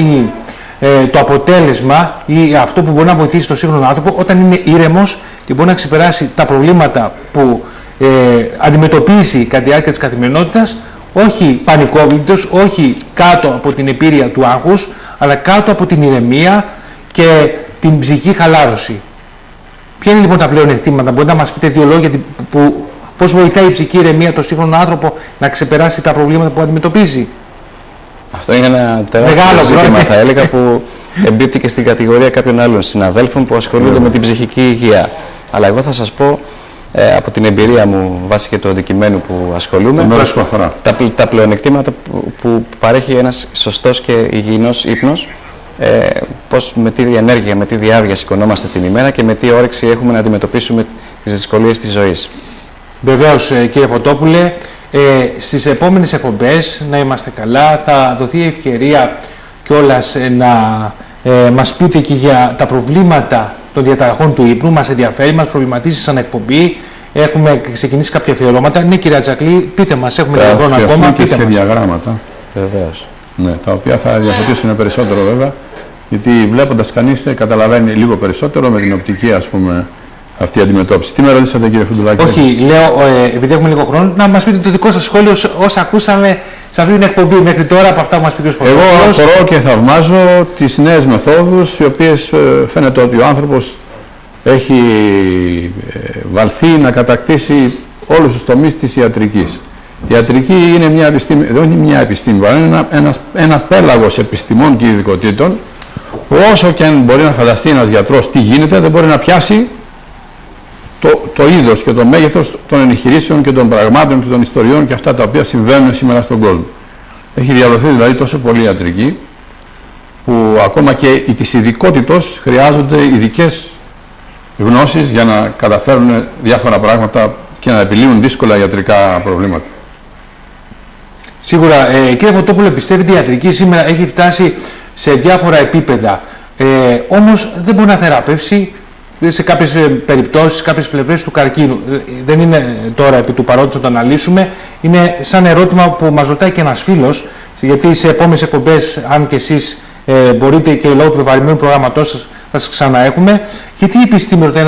το αποτέλεσμα ή αυτό που μπορεί να βοηθήσει τον σύγχρονο άνθρωπο όταν είναι ήρεμος και μπορεί να ξεπεράσει τα προβλήματα που αντιμετωπίζει κατά τη διάρκεια της καθημερινότητας, όχι πανικόβλητος, όχι κάτω από την επίρρεια του άγχους, αλλά κάτω από την ηρεμία και την ψυχική χαλάρωση. Ποια είναι λοιπόν τα πλεονεκτήματα, μπορείτε να μας πείτε δύο λόγια πώς βοηθάει η ψυχική ηρεμία τον σύγχρονο άνθρωπο να ξεπεράσει τα προβλήματα που αντιμετωπίζει? Αυτό είναι ένα τεράστιο ζήτημα, θα έλεγα, που εμπίπτει και στην κατηγορία κάποιων άλλων συναδέλφων που ασχολούνται με την ψυχική υγεία. Αλλά εγώ θα σας πω από την εμπειρία μου, βάσει και του αντικειμένου που ασχολούμαι, τα πλεονεκτήματα που παρέχει ένας σωστός και υγιεινός ύπνος, πώς με τι ενέργεια, με τι διάβγεια σηκωνόμαστε την ημέρα και με τι όρεξη έχουμε να αντιμετωπίσουμε τις δυσκολίες της ζωής. Βεβαίως, κύριε Φωτόπουλε, στις επόμενες εκπομπές, να είμαστε καλά, θα δοθεί η ευκαιρία κιόλας να μας πείτε και για τα προβλήματα των διαταραχών του ύπνου. Μας ενδιαφέρει, μας προβληματίζει σαν εκπομπή. Έχουμε ξεκινήσει κάποια αφιερώματα. Ναι, κυρία Τζακλή, πείτε μας, έχουμε λίγο χρόνο ακόμα. Και σε διαγράμματα. Βεβαίως. Ναι, τα οποία θα διαφωτίσουν περισσότερο βέβαια, γιατί βλέποντας κανείς καταλαβαίνει λίγο περισσότερο με την οπτική, ας πούμε, αυτή η αντιμετώπιση. Τι με ρωτήσατε, κύριε Φουντουλάκη? Όχι, λέω, επειδή έχουμε λίγο χρόνο, να μας πείτε το δικό σας σχόλιο όσα ακούσαμε σε αυτή την εκπομπή μέχρι τώρα από αυτά που μας πείτε ο Φωτόπουλος. Εγώ απορώ και θαυμάζω τις νέες μεθόδους, οι οποίες φαίνεται ότι ο άνθρωπος έχει βαλθεί να κατακτήσει όλους τους τομείς της ιατρικής. Η ιατρική είναι μια επιστήμη, δεν είναι μια επιστήμη, αλλά είναι ένα πέλαγος επιστημών και ειδικοτήτων, που όσο και αν μπορεί να φανταστεί ένας γιατρός τι γίνεται, δεν μπορεί να πιάσει το είδος και το μέγεθος των εγχειρήσεων και των πραγμάτων και των ιστοριών και αυτά τα οποία συμβαίνουν σήμερα στον κόσμο. Έχει διαδοθεί δηλαδή τόσο πολύ ιατρική, που ακόμα και της ειδικότητος χρειάζονται ειδικές γνώσεις για να καταφέρουν διάφορα πράγματα και να επιλύουν δύσκολα ιατρικά προβλήματα. Σίγουρα, κύριε Φωτόπουλε, πιστεύετε η ιατρική σήμερα έχει φτάσει σε διάφορα επίπεδα, όμως δεν μπορεί να θεραπεύσει σε κάποιες περιπτώσεις, κάποιες πλευρές του καρκίνου. Δεν είναι τώρα επί του παρόντος να το αναλύσουμε. Είναι σαν ερώτημα που μας ρωτάει και ένας φίλος, γιατί σε επόμενες εκπομπές, αν και εσείς μπορείτε και λόγω του βεβαρημένου προγράμματός σας, θα σας ξαναέχουμε. Γιατί η επιστήμη, ρωτάει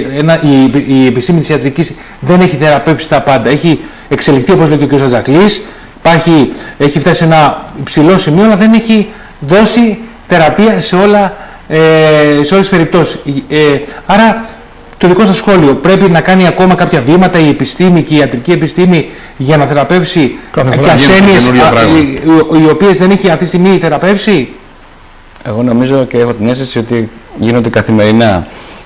η επιστήμη της ιατρικής δεν έχει θεραπεύσει τα πάντα. Έχει εξελιχθεί, όπως λέει και ο κ. Ζακλής, έχει φτάσει σε ένα υψηλό σημείο, αλλά δεν έχει δώσει θεραπεία σε όλες τις περιπτώσεις. Άρα, το δικό σας σχόλιο, πρέπει να κάνει ακόμα κάποια βήματα η επιστήμη και η ιατρική επιστήμη για να θεραπεύσει και ασθένειες οι οποίες δεν έχει αυτή τη στιγμή θεραπεύσει? Εγώ νομίζω και έχω την αίσθηση ότι γίνονται καθημερινά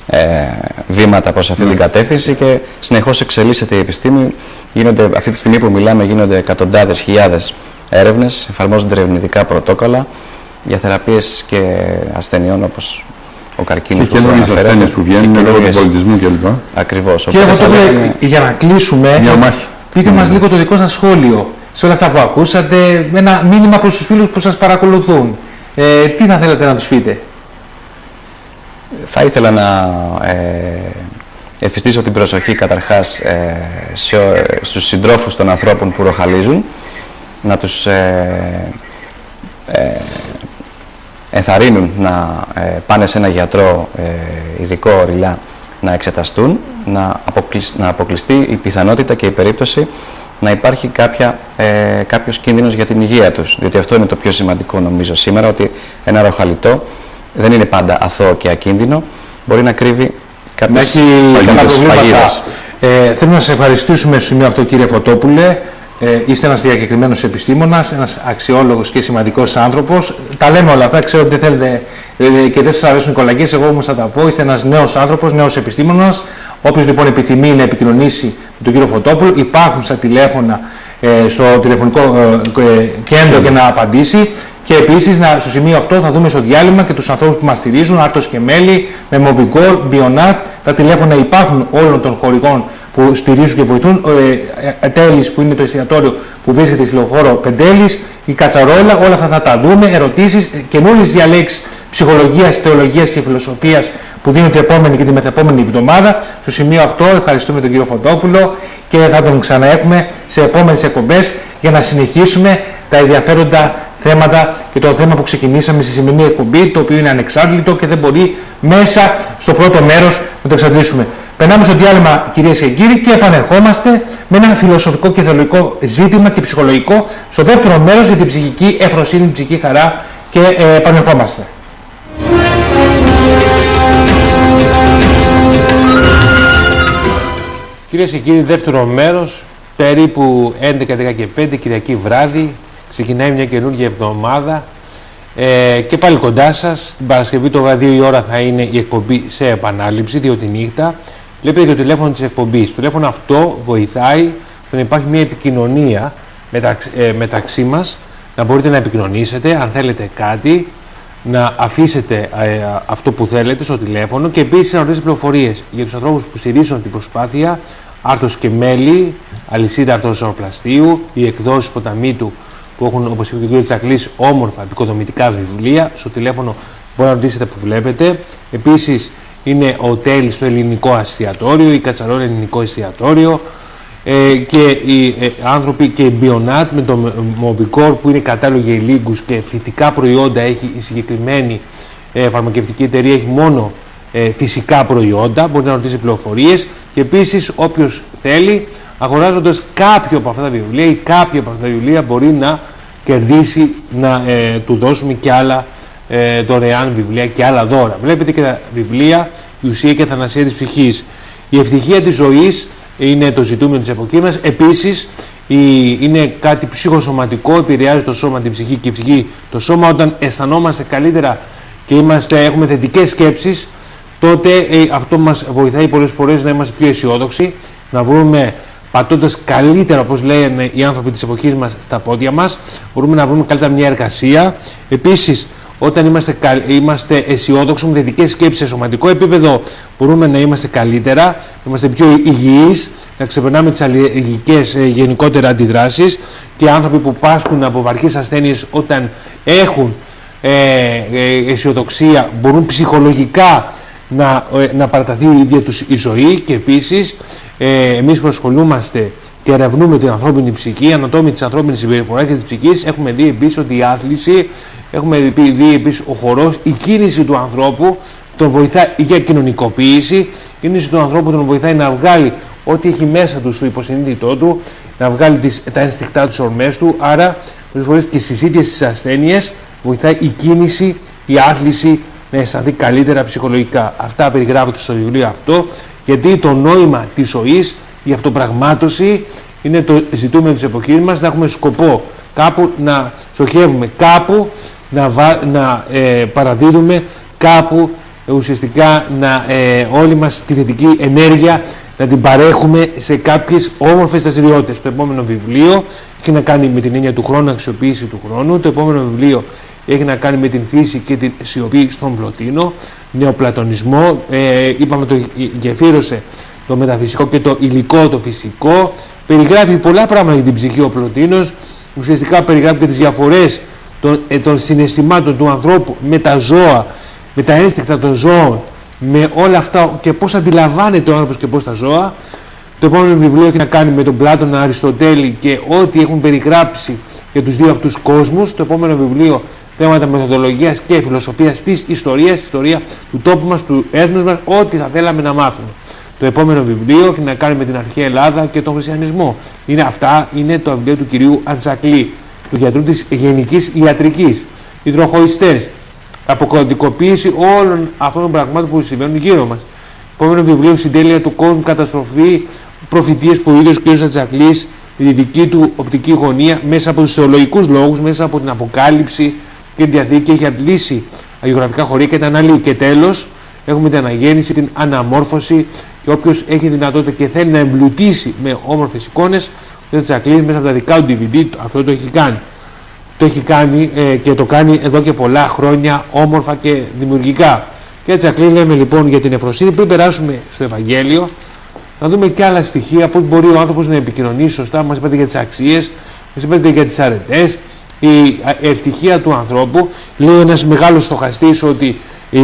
βήματα προς αυτή την κατεύθυνση και συνεχώς εξελίσσεται η επιστήμη. Αυτή τη στιγμή που μιλάμε γίνονται εκατοντάδες χιλιάδες έρευνες, εφαρμόζονται ερευνητικά πρωτόκολλα για θεραπείες και ασθενειών όπως ο καρκίνος. Και καινούριες ασθένειες που βγαίνουν λόγω του πολιτισμού κλπ. Ακριβώς. Κύριε Φωτόπουλε, για να κλείσουμε, πείτε μας λίγο το δικό σας σχόλιο σε όλα αυτά που ακούσατε, με ένα μήνυμα προς τους φίλους που σας παρακολουθούν. Τι θα θέλετε να τους πείτε? Θα ήθελα να εφιστήσω την προσοχή καταρχάς στους συντρόφους των ανθρώπων που ροχαλίζουν, να τους ενθαρρύνουν να πάνε σε ένα γιατρό ειδικό οριλά να εξεταστούν, να αποκλειστεί η πιθανότητα και η περίπτωση να υπάρχει κάποιος κίνδυνος για την υγεία τους. Διότι αυτό είναι το πιο σημαντικό νομίζω σήμερα, ότι ένα ροχαλιτό δεν είναι πάντα αθώο και ακίνδυνο, μπορεί να κρύβει κάποιες παγίδες. Θέλω να σας ευχαριστήσουμε στο σημείο αυτό, κύριε Φωτόπουλε. Είστε ένας διακεκριμένος επιστήμονας, ένας αξιόλογος και σημαντικός άνθρωπος. Τα λέμε όλα αυτά, ξέρω ότι δεν θέλετε και δεν σας αρέσουν οι κολακίες, εγώ όμως θα τα πω. Είστε ένας νέος άνθρωπος, νέος επιστήμονας. Όποιος λοιπόν επιθυμεί να επικοινωνήσει με τον κύριο Φωτόπουλο, υπάρχουν στα τηλέφωνα, στο τηλεφωνικό κέντρο και να απαντήσει. Και επίσης, στο σημείο αυτό θα δούμε στο διάλειμμα και τους ανθρώπους που μας στηρίζουν, Άρτος και Μέλη, με Movigor, Bionat. Τα τηλέφωνα υπάρχουν όλων των χορηγών που στηρίζουν και βοηθούν. Τέλης, που είναι το εστιατόριο που βρίσκεται στη Λεωφόρο Πεντέλης, η Κατσαρόλα, όλα αυτά θα τα δούμε. Ερωτήσεις, καινούριες διαλέξεις ψυχολογίας, θεολογίας και φιλοσοφίας που δίνουν την επόμενη και τη μεθεπόμενη εβδομάδα. Στο σημείο αυτό ευχαριστούμε τον κύριο Φωτόπουλο και θα τον ξαναέχουμε σε επόμενες εκπομπές για να συνεχίσουμε τα ενδιαφέροντα θέματα και το θέμα που ξεκινήσαμε στη σημερινή εκπομπή, το οποίο είναι ανεξάρτητο και δεν μπορεί μέσα στο πρώτο μέρος να το εξαντλήσουμε. Περνάμε στο διάλειμμα, κυρίες και κύριοι, και επανερχόμαστε με ένα φιλοσοφικό και θεολογικό ζήτημα και ψυχολογικό στο δεύτερο μέρος για την ψυχική ευφροσύνη, την ψυχική χαρά, και επανερχόμαστε. Κυρίες και κύριοι, δεύτερο μέρος, περίπου 11:15 Κυριακή βράδυ. Ξεκινάει μια καινούργια εβδομάδα και πάλι κοντά σας. Την Παρασκευή το βράδυ 2 η ώρα θα είναι η εκπομπή σε επανάληψη, 2 τη νύχτα. Βλέπετε και το τηλέφωνο της εκπομπής. Το τηλέφωνο αυτό βοηθάει στο να υπάρχει μια επικοινωνία μεταξύ μας, να μπορείτε να επικοινωνήσετε αν θέλετε κάτι, να αφήσετε αυτό που θέλετε στο τηλέφωνο και επίσης να ρωτήσετε πληροφορίες για τους ανθρώπους που στηρίζουν την προσπάθεια. Άρτος και Μέλη, αλυσίδα αρτοζωοπλαστείου, οι εκδόσεις Ποταμίτου που έχουν, όπως είπε ο κ. Τσακλής, όμορφα επικοδομητικά βιβλία. Στο τηλέφωνο μπορείτε να ρωτήσετε που βλέπετε. Επίσης είναι ο Τέλης στο ελληνικό εστιατόριο, η Κατσαρόλα ελληνικό εστιατόριο, και οι άνθρωποι και η Bionat με το Movigor που είναι κατάλληλο για ηλίγκους και φυτικά προϊόντα. Έχει η συγκεκριμένη φαρμακευτική εταιρεία, έχει μόνο φυσικά προϊόντα, μπορείτε να ρωτήσετε πληροφορίες. Και επίσης όποιος θέλει, αγοράζοντας κάποιο από αυτά τα βιβλία ή κάποια από αυτά τα βιβλία, μπορεί να κερδίσει, να του δώσουμε και άλλα δωρεάν βιβλία και άλλα δώρα. Βλέπετε και τα βιβλία «Η ουσία και η θανασία της ψυχής». Η ευτυχία της ζωής είναι το ζητούμενο της εποχής μας. Επίσης είναι κάτι ψυχοσωματικό, επηρεάζει το σώμα, την ψυχή και η ψυχή το σώμα. Όταν αισθανόμαστε καλύτερα και έχουμε θετικές σκέψεις, τότε αυτό μας βοηθάει πολλές φορές να είμαστε πιο αισιόδοξοι, να βρούμε, πατώντας καλύτερα, όπως λένε οι άνθρωποι της εποχής μας, στα πόδια μας, μπορούμε να βρούμε καλύτερα μια εργασία. Επίσης, όταν είμαστε αισιόδοξοι με θετικές σκέψεις σε σωματικό επίπεδο, μπορούμε να είμαστε καλύτερα, να είμαστε πιο υγιείς, να ξεπερνάμε τις αλλεργικές γενικότερα αντιδράσεις, και άνθρωποι που πάσχουν από βαριές ασθένειες, όταν έχουν αισιοδοξία, μπορούν ψυχολογικά να παραταθεί η ίδια τους η ζωή. Και επίσης εμείς που ασχολούμαστε και ερευνούμε την ανθρώπινη ψυχή, η ανατόμη της ανθρώπινης συμπεριφοράς και της ψυχής, έχουμε δει επίσης ότι η άθληση, έχουμε δει επίσης ο χορός, η κίνηση του ανθρώπου τον βοηθάει για κοινωνικοποίηση, η κίνηση του ανθρώπου τον βοηθάει να βγάλει ό,τι έχει μέσα του στο υποσυνείδητό του, να βγάλει τα ένστικτά του, ορμές του. Άρα πολλές φορές και στις ίδιες τις ασθένειες βοηθάει η κίνηση, η άθληση, να αισθανθεί καλύτερα ψυχολογικά. Αυτά περιγράφονται στο βιβλίο αυτό, γιατί το νόημα της ζωής, η αυτοπραγμάτωση, είναι το ζητούμενο της εποχής μας, να έχουμε σκοπό κάπου να στοχεύουμε, κάπου να παραδίδουμε, κάπου ουσιαστικά όλη μας τη θετική ενέργεια να την παρέχουμε σε κάποιες όμορφες δραστηριότητες. Το επόμενο βιβλίο έχει να κάνει με την έννοια του χρόνου, αξιοποίηση του χρόνου. Το επόμενο βιβλίο έχει να κάνει με την φύση και την σιωπή στον Πλωτίνο, νεοπλατωνισμό. Είπαμε το γεφύρωσε το μεταφυσικό και το υλικό, το φυσικό. Περιγράφει πολλά πράγματα για την ψυχή ο Πλωτίνος. Ουσιαστικά περιγράφει και τις διαφορές των συναισθημάτων του ανθρώπου με τα ζώα, με τα ένστικτα των ζώων, με όλα αυτά και πώς αντιλαμβάνεται ο άνθρωπος και πώς τα ζώα. Το επόμενο βιβλίο έχει να κάνει με τον Πλάτωνα, Αριστοτέλη και ό,τι έχουν περιγράψει για τους δύο αυτούς κόσμους. Το επόμενο βιβλίο, θέματα μεθοδολογίας και φιλοσοφίας της ιστορίας, ιστορία του τόπου μας, του έθνους μας, ό,τι θα θέλαμε να μάθουμε. Το το επόμενο βιβλίο έχει να κάνει με την αρχαία Ελλάδα και τον χριστιανισμό. Είναι το βιβλίο του κυρίου Αντζακλή, του γιατρού της γενικής ιατρικής. Οι τροχοϊστές, αποκωδικοποίηση όλων αυτών των πραγμάτων που συμβαίνουν γύρω μας. Επόμενο βιβλίο, Συντέλεια του κόσμου, καταστροφή, προφητείες που ο ίδιος ο κ. Αντζακλής, η δική του οπτική γωνία, μέσα από τους θεολογικούς λόγους, μέσα από την Αποκάλυψη και την Διαθήκη, έχει αντλήσει αγιογραφικά χωρία και τα αναλύει. Και τέλος, έχουμε την αναγέννηση, την αναμόρφωση, και όποιος έχει δυνατότητα και θέλει να εμπλουτίσει με όμορφες εικόνες, ο κ. Αντζακλής μέσα από τα δικά του DVD, αυτό το έχει κάνει. Το έχει κάνει και το κάνει εδώ και πολλά χρόνια όμορφα και δημιουργικά. Και έτσι λέμε λοιπόν για την ευφροσύνη. Πριν περάσουμε στο Ευαγγέλιο, να δούμε και άλλα στοιχεία, πώς μπορεί ο άνθρωπος να επικοινωνεί σωστά. Μας είπατε για τις αξίες, μας είπατε για τις αρετές, η ευτυχία του ανθρώπου. Λέει ένας μεγάλος στοχαστής ότι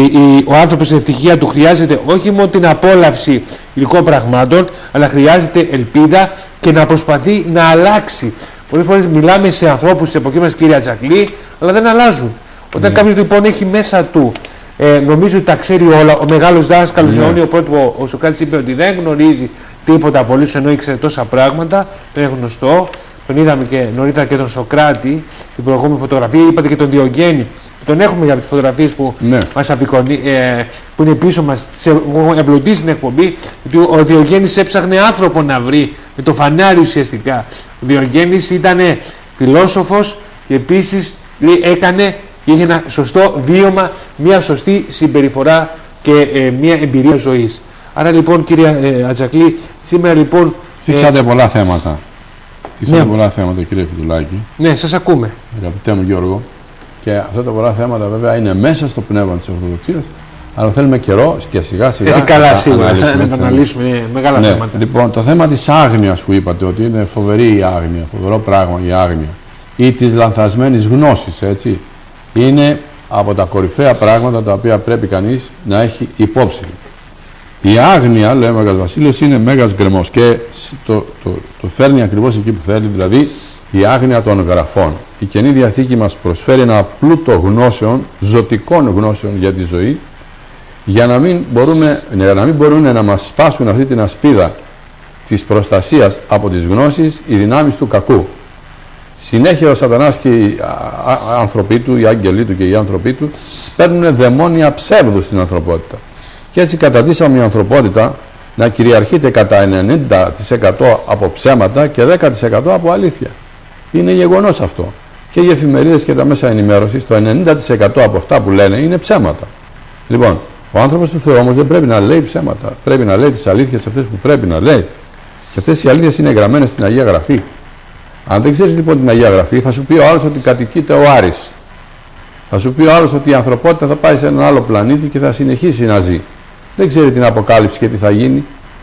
ο άνθρωπος στην ευτυχία του χρειάζεται όχι μόνο την απόλαυση υλικών πραγμάτων, αλλά χρειάζεται ελπίδα και να προσπαθεί να αλλάξει. Πολλές φορές μιλάμε σε ανθρώπους της εποχής μας, κύριε Αντζακλή, αλλά δεν αλλάζουν. Όταν κάποιος λοιπόν έχει μέσα του, νομίζω ότι τα ξέρει όλα, ο μεγάλος δάσκαλος αιώνιο πρότυπο, ο Σωκράτης είπε ότι δεν γνωρίζει τίποτα απολύτως, ενώ ήξερε τόσα πράγματα, το είναι γνωστό. Τον είδαμε και νωρίτερα και τον Σωκράτη, την προηγούμενη φωτογραφία, είπατε και τον Διογέννη. Τον έχουμε για τις φωτογραφίες που μας απεικονεί, που είναι πίσω μας, εμπλουτίσει την εκπομπή, ότι ο Διογέννης έψαχνε άνθρωπο να βρει, με το φανάρι ουσιαστικά. Ο Διογέννης ήταν φιλόσοφος και επίσης έκανε και είχε ένα σωστό βίωμα, μια σωστή συμπεριφορά και μια εμπειρία ζωής. Άρα λοιπόν, κύριε Αντζακλή, σήμερα λοιπόν... Θίξατε πολλά θέματα. Θίξατε πολλά θέματα, κύριε Φιτουλάκη. Ναι, σας ακούμε. Αγαπητέ μου Γιώργο. Και αυτά τα πολλά θέματα βέβαια είναι μέσα στο πνεύμα της Ορθοδοξίας, αλλά θέλουμε καιρό και σιγά σιγά να αναλύσουμε μεγάλα θέματα. Λοιπόν, το θέμα της άγνοιας που είπατε, ότι είναι φοβερή η άγνοια, φοβερό πράγμα η άγνοια, ή της λανθασμένης γνώσης, έτσι, είναι από τα κορυφαία πράγματα τα οποία πρέπει κανείς να έχει υπόψη. Η άγνοια, λέει ο Μέγας Βασίλειος, είναι μέγας γκρεμός και το φέρνει ακριβώς εκεί που θέλει, δηλαδή η άγνοια των γραφών. Η Καινή Διαθήκη μας προσφέρει ένα πλούτο γνώσεων, ζωτικών γνώσεων για τη ζωή, για να μην μπορούν να μας σπάσουν αυτή την ασπίδα της προστασίας από τις γνώσεις οι δυνάμεις του κακού. Συνέχεια ο Σατανάς και οι άνθρωποι του, οι άγγελοι του και οι άνθρωποι του σπέρνουν δαιμόνια ψεύδου στην ανθρωπότητα. Και έτσι καταντήσαμε η ανθρωπότητα να κυριαρχείται κατά 90% από ψέματα και 10% από αλήθεια. Είναι γεγονός αυτό. Και οι εφημερίδες και τα μέσα ενημέρωσης, το 90% από αυτά που λένε είναι ψέματα. Λοιπόν, ο άνθρωπος του Θεού όμως δεν πρέπει να λέει ψέματα. Πρέπει να λέει τις αλήθειες αυτές που πρέπει να λέει. Και αυτές οι αλήθειες είναι γραμμένες στην Αγία Γραφή. Αν δεν ξέρεις λοιπόν την Αγία Γραφή, θα σου πει ο άλλος ότι κατοικείται ο Άρης. Θα σου πει ο άλλος ότι η ανθρωπότητα θα πάει σε έναν άλλο πλανήτη και θα συνεχίσει να ζει. Δεν ξέρει την Αποκάλυψη και τι θα γίνει.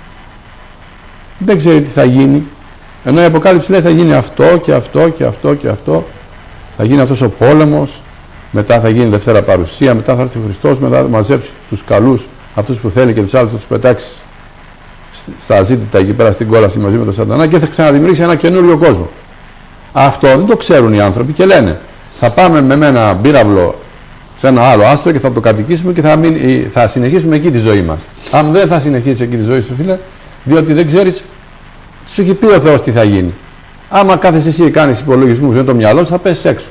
Δεν ξέρει τι θα γίνει. Ενώ η Αποκάλυψη λέει θα γίνει αυτό και αυτό και αυτό και αυτό. Θα γίνει αυτός ο πόλεμος, μετά θα γίνει Δευτέρα Παρουσία, μετά θα έρθει ο Χριστός, μετά θα μαζέψει τους καλούς, αυτούς που θέλει και τους άλλους θα τους πετάξει στα αζήτητα εκεί πέρα στην κόλαση μαζί με τον Σατανά και θα ξαναδημιουργήσει ένα καινούριο κόσμο. Αυτό δεν το ξέρουν οι άνθρωποι και λένε θα πάμε με ένα πύραυλο σε ένα άλλο άστρο και θα το κατοικήσουμε και θα συνεχίσουμε εκεί τη ζωή μας. Αν δεν θα συνεχίσει εκεί τη ζωή σου, φίλε, διότι δεν ξέρεις, σου έχει πει ο Θεός τι θα γίνει. Άμα κάθεσαι εσύ και κάνεις υπολογισμούς με το μυαλό σου, θα πέσεις έξω.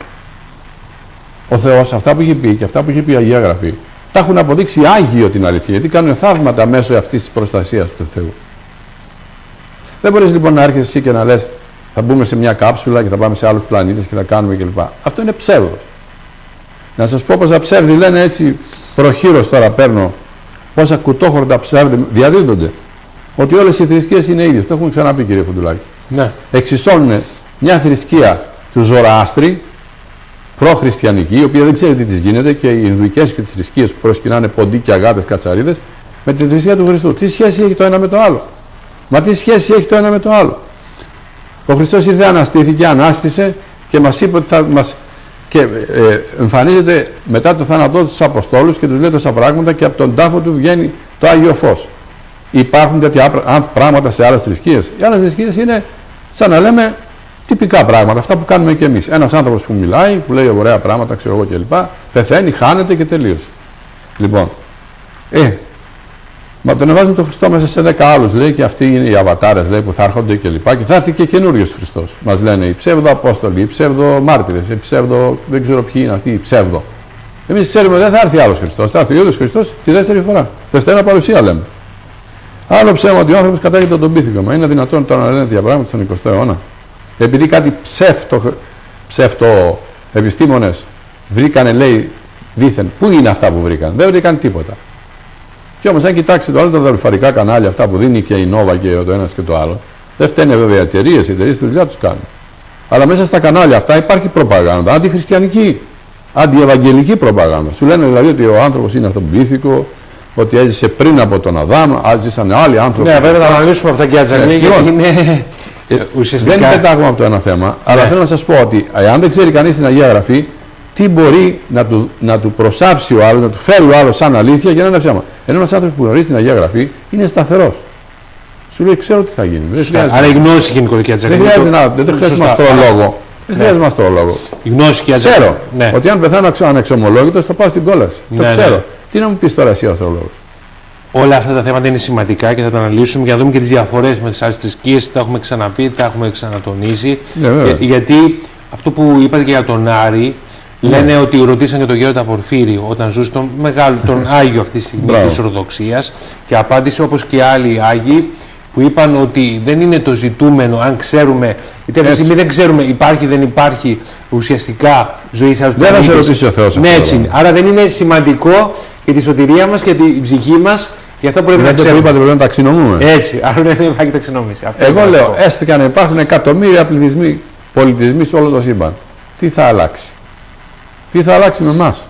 Ο Θεός, αυτά που έχει πει και αυτά που έχει πει η Αγία Γραφή, τα έχουν αποδείξει άγιο την αλήθεια, γιατί κάνουν θαύματα μέσω αυτής της προστασίας του Θεού. Δεν μπορείς λοιπόν να έρχεσαι εσύ και να λες θα μπούμε σε μια κάψουλα και θα πάμε σε άλλους πλανήτες και θα κάνουμε κλπ. Αυτό είναι ψεύδος. Να σας πω πόσα ψεύδι λένε έτσι προχείρως τώρα παίρνω, πόσα κουτόχορτα ψεύδι διαδίδονται. Ότι όλες οι θρησκείες είναι ίδιες. Το έχουμε ξαναπεί, κύριε Φουντουλάκη. Ναι. Εξισώνουν μια θρησκεία του Ζωραάστρη, προχριστιανική, η οποία δεν ξέρει τι της γίνεται, και οι Ινδουικές θρησκείες που προσκυνάνε ποντίκια, γάτες, κατσαρίδες, με τη θρησκεία του Χριστού. Τι σχέση έχει το ένα με το άλλο? Μα τι σχέση έχει το ένα με το άλλο? Ο Χριστός ήρθε, αναστήθηκε, ανάστησε και μας είπε ότι θα μας. Και εμφανίζεται μετά το θάνατό του στους Αποστόλους και τους λέει τόσα πράγματα και από τον τάφο του βγαίνει το Άγιο Φως. Υπάρχουν τέτοια πράγματα σε άλλες θρησκείες? Οι άλλες θρησκείες είναι σαν να λέμε τυπικά πράγματα, αυτά που κάνουμε και εμείς. Ένας άνθρωπος που μιλάει, που λέει ωραία πράγματα, ξέρω εγώ κλπ. Πεθαίνει, χάνεται και τελείωσε. Λοιπόν, Μα τον εβάζουν τον Χριστό μέσα σε 10 άλλους, λέει, και αυτοί είναι οι αβατάρες, λέει, που θα έρχονται και λοιπά. Και θα έρθει και καινούριος Χριστός. Μας λένε οι ψεύδο-απόστολοι, οι ψεύδο-μάρτυρες, οι ψεύδο. Δεν ξέρω ποιοι είναι αυτοί, οι ψεύδο. Εμείς ξέρουμε ότι δεν θα έρθει άλλος Χριστός. Θα έρθει ο ίδιος Χριστός τη δεύτερη φορά. Δευτέρα παρουσία λέμε. Άλλο ψέμα ότι ο άνθρωπος κατάγεται τον πίθηκο. Μα είναι δυνατόν τώρα να λένε τέτοια πράγματα στον 20ο αιώνα? Επειδή κάτι ψεύτο επιστήμονες βρήκανε, λέει, δήθεν. Πού είναι αυτά που βρήκαν? Δεν βρήκαν τίποτα. Και όμως, αν κοιτάξετε όλα τα δορυφορικά κανάλια, αυτά που δίνει και η Νόβα και το ένα και το άλλο, δεν φταίνε βέβαια οι εταιρείες τη δουλειά τους κάνουν. Αλλά μέσα στα κανάλια αυτά υπάρχει προπαγάνδα, αντιχριστιανική, αντιευαγγελική προπαγάνδα. Σου λένε δηλαδή ότι ο άνθρωπος είναι αυτοπλήθηκο, ότι έζησε πριν από τον Αδάμ, ζήσαν άλλοι άνθρωποι. Ναι, βέβαια θα αναλύσουμε αυτά και Ατζακλή, γιατί είναι ουσιαστικά. Δεν πετάγουμε από το ένα θέμα, αλλά θέλω να σας πω ότι αν δεν ξέρει κανείς την Αγία Γραφή, τι μπορεί να του προσάψει ο άλλος, να του φέρει ο άλλος σαν αλήθεια για να είναι ψέμα. Ενώ ένας άνθρωπος που γνωρίζει την Αγία Γραφή είναι σταθερός. Σου λέει, ξέρω τι θα γίνει. Άρα η γνώση γενικότερα, Ατζακλή. Δεν χρειάζεται αστρολόγο. Δεν χρειάζεται αστρολόγο. Η γνώση και ξέρω ότι αν πεθάνω ανεξομολόγητος θα πάω στην κόλαση. Το ξέρω. Τι να μου πεις τώρα εσύ ο αστρολόγος? Όλα αυτά τα θέματα είναι σημαντικά και θα τα αναλύσουμε για να δούμε και τις διαφορές με τις άλλες θρησκείες. Τα έχουμε ξαναπεί, τα έχουμε ξανατονίσει. Γιατί αυτό που είπατε και για τον Άρη, λένε ότι ρωτήσαν και τον Γέροντα Πορφύριο όταν ζούσε τον Άγιο αυτή τη στιγμή της Ορθοδοξίας, και απάντησε όπως και άλλοι Άγιοι που είπαν ότι δεν είναι το ζητούμενο αν ξέρουμε, είτε αυτή τη στιγμή δεν ξέρουμε, υπάρχει δεν υπάρχει ουσιαστικά ζωή σε άλλους πλανήτες. Δεν θα σε ρωτήσει ο Θεός. Ναι, έτσι είναι. Άρα δεν είναι σημαντικό για τη σωτηρία μας, για την ψυχή μας, για αυτό που πρέπει να ξέρουμε. Αυτό που είπατε πρέπει να ταξινομούμε. Έτσι, άρα δεν υπάρχει ταξινόμηση. Εγώ λέω, έστω και αν υπάρχουν εκατομμύρια πολιτισμοί σε όλο το σύμπαν, τι θα αλλάξει? Τι θα αλλάξει με εμάς?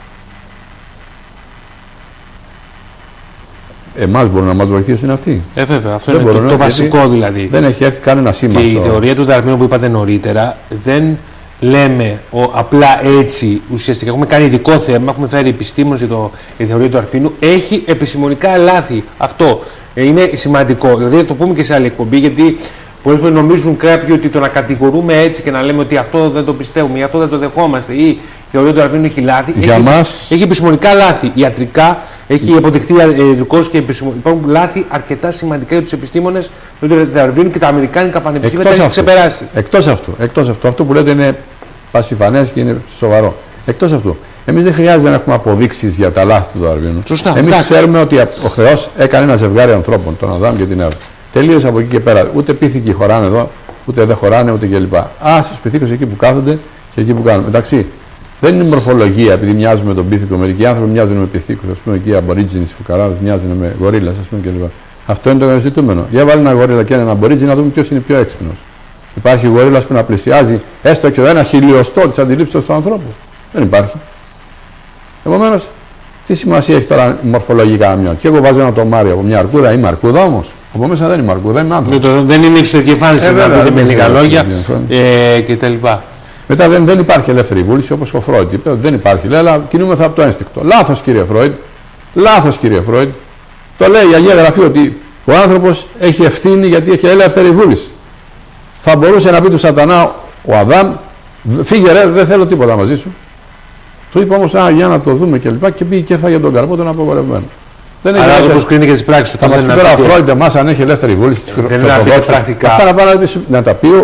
Εμάς μπορούν να μας βοηθήσουν αυτοί. Βέβαια, αυτό είναι το βασικό δηλαδή. Δεν έχει έρθει κανένα σήμα. Και η θεωρία του Δαρβίνου που είπατε νωρίτερα, δεν λέμε απλά έτσι ουσιαστικά. Έχουμε κάνει ειδικό θέμα, έχουμε φέρει επιστήμονες για τη θεωρία του Δαρβίνου. Έχει επιστημονικά λάθη. Αυτό είναι σημαντικό. Δηλαδή θα το πούμε και σε άλλη εκπομπή, γιατί πολλές φορές νομίζουν κάποιοι ότι το να κατηγορούμε έτσι και να λέμε ότι αυτό δεν το πιστεύουμε ή αυτό δεν το δεχόμαστε ή η θεωρία του Δαρβίνου έχει λάθη. Έχει επιστημονικά λάθη. Ιατρικά έχει αποδειχτεί ιατρικός και υπάρχουν λάθη αρκετά σημαντικά για τους επιστήμονες του Δαρβίνου και τα αμερικάνικα πανεπιστήμια τα έχουν ξεπεράσει. Εκτός αυτού, αυτό που λέτε είναι πασιφανές και είναι σοβαρό. Εκτός αυτού, εμείς δεν χρειάζεται να έχουμε αποδείξεις για τα λάθη του Δαρβίνου. Εμείς ξέρουμε ότι ο Θεός έκανε ένα ζευγάρι ανθρώπων, τον Αδάμ και την Εύα. Τελείωσε από εκεί και πέρα. Ούτε πίθηκοι χωράνε εδώ, ούτε δεν χωράνε, ούτε κλπ. Στους πίθηκους εκεί που κάθονται και εκεί που κάνουν. Εντάξει, δεν είναι μορφολογία επειδή μοιάζουν με τον πίθηκο. Μερικοί άνθρωποι μοιάζουν με πίθηκους. Ας πούμε εκεί οι αμπορίτζινοι φουκαράδες μοιάζουν με γορίλας, ας πούμε κλπ. Αυτό είναι το ζητούμενο. Για βάλει ένα γορίλα και έναν αμπορίτζι να δούμε ποιος είναι πιο έξυπνος. Υπάρχει γορίλας που να πλησιάζει έστω και ένα χιλιοστό της αντιλήψεως του ανθρώπου? Δεν υπάρχει. Επομένως, τι σημασία έχει τώρα μορφολογικά μειών? Και εγώ βάζω ένα τομάρι από μια αρκούδα, είμαι αρκούδα όμως. Από μέσα δεν είμαι αρκούδα, είμαι άνθρωπος. Δεν είναι εξωτερική εμφάνιση, με λίγα λόγια κτλ. Μετά δεν υπάρχει ελεύθερη βούληση, όπως ο Φρόιντ είπε, δεν υπάρχει. Λέει, αλλά κινούμεθα από το ένστικτο. Λάθος, κύριε Φρόιντ. Λάθος, κύριε Φρόιντ. Το λέει η Αγία Γραφή ότι ο άνθρωπος έχει ευθύνη γιατί έχει ελεύθερη βούληση. Θα μπορούσε να πει του Σατανά ο Αδάμ, φύγε ρε, δεν θέλω τίποτα μαζί σου. Του είπε όμως, για να το δούμε και πήγε και έφαγε τον καρπό τον απογορευμένο. Αλλά όπως κρίνει και τις πράξεις του. Θα μας πει πέρα ο Φρόιντ εμάς αν έχει ελεύθερη βούληση της Ορθοδόξης. Αυτά να πάνε να τα πει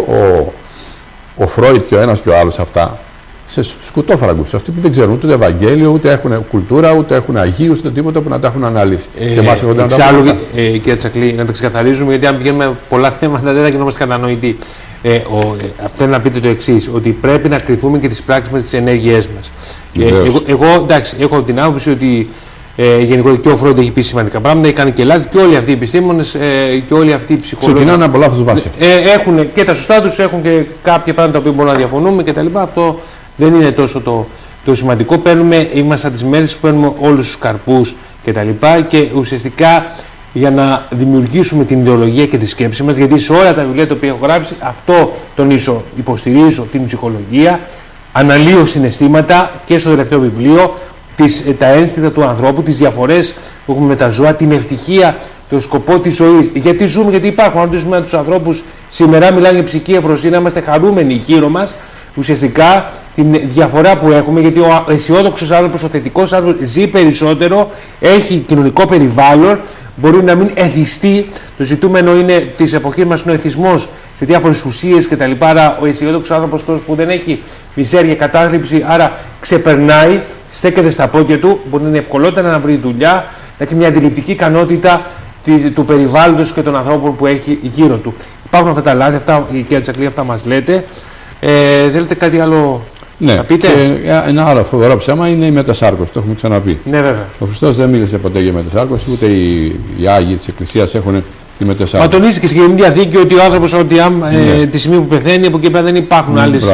ο Φρόιντ και ο ένας και ο άλλος αυτά στους κουτόφραγκους. Αυτοί που δεν ξέρουν ούτε το Ευαγγέλιο, ούτε έχουν κουλτούρα, ούτε έχουν Αγίους, ούτε τίποτα που να τα έχουν αναλύσει. Σε εμάς εγώ δεν τα εξάλλου, κύριε Τσακλή, να τα ξεκαθαρίζουμε, γιατί αν πηγαίνουμε πολλά θέματα δεν θα γινόμαστε κατανοητοί. Αυτό είναι να πείτε το εξής, ότι πρέπει να κρυθούμε και τις πράξεις με τις ενέργειές μας. Εγώ εντάξει, έχω την άποψη ότι γενικότερα και ο Φρόιντ έχει πει σημαντικά πράγματα, έχει κάνει και λάθη και όλοι αυτοί οι επιστήμονες και όλοι αυτοί οι ψυχολόγοι. Ξεκινάνε από λάθος βάση. Έχουν και τα σωστά τους, έχουν και κάποια πράγματα που μπορούμε να διαφωνούμε κτλ. Αυτό δεν είναι τόσο το σημαντικό. Είμαστε από τις μέρες που παίρνουμε όλους τους καρπούς κτλ. Και ουσιαστικά για να δημιουργήσουμε την ιδεολογία και τη σκέψη μας, γιατί σε όλα τα βιβλία τα οποία έχω γράψει αυτό τονίζω, υποστηρίζω την ψυχολογία, αναλύω συναισθήματα και στο τελευταίο βιβλίο, τα ένστικτα του ανθρώπου, τις διαφορές που έχουμε με τα ζώα, την ευτυχία, το σκοπό της ζωής. Γιατί ζούμε, γιατί υπάρχουν. Αν ρωτήσουμε τους ανθρώπους σήμερα, μιλάνε για ψυχική ευφροσύνη, είμαστε χαρούμενοι γύρω μας, ουσιαστικά την διαφορά που έχουμε, γιατί ο αισιόδοξος άνθρωπος, ο θετικός άνθρωπος ζει περισσότερο, έχει κοινωνικό περιβάλλον, μπορεί να μην εθιστεί. Το ζητούμενο είναι της εποχής μας είναι ο εθισμός σε διάφορες ουσίες κτλ. Άρα ο αισιόδοξος άνθρωπος που δεν έχει μιζέρια, κατάθλιψη, άρα ξεπερνάει, στέκεται στα πόδια του, μπορεί να είναι ευκολότερα να βρει δουλειά, να έχει μια αντιληπτική ικανότητα του περιβάλλοντος και των ανθρώπων που έχει γύρω του. Υπάρχουν αυτά τα λάθη, αυτά, η κυρία Τσακλή, αυτά μας λέτε. Θέλετε κάτι άλλο να πείτε? Και ένα άλλο φοβερό ψέμα είναι η μετασάρκωση, το έχουμε ξαναπεί. Ναι, βέβαια. Ο Χριστός δεν μίλησε ποτέ για μετασάρκωση, ούτε οι Άγιοι της Εκκλησίας έχουν τη μετασάρκωση. Μα τονίζει και στην Καινή Διαθήκη ότι ο άνθρωπος, τη στιγμή που πεθαίνει, από εκεί πέρα δεν υπάρχουν άλλες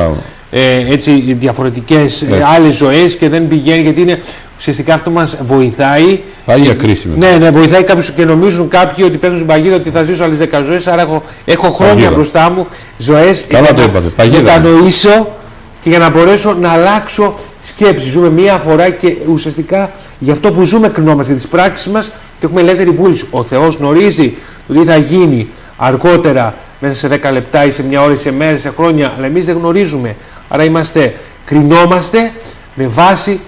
διαφορετικές άλλες ζωές και δεν πηγαίνει, γιατί είναι ουσιαστικά αυτό μας βοηθάει. Άγια κρίση. Ναι, βοηθάει κάποιους και νομίζουν κάποιοι ότι παίρνουν στην παγίδα ότι θα ζήσω άλλες 10 ζωές, άρα έχω χρόνια μπροστά μου ζωές για να μετανοήσω και για να μπορέσω να αλλάξω σκέψη. Ζούμε μία φορά και ουσιαστικά γι' αυτό που ζούμε κρινόμαστε για τις πράξεις μας και έχουμε ελεύθερη βούληση. Ο Θεός γνωρίζει το τι θα γίνει αργότερα, μέσα σε 10 λεπτά ή σε μια ώρα ή σε μέρες, σε χρόνια, αλλά εμείς δεν γνωρίζουμε. Άρα κρινόμαστε με βάση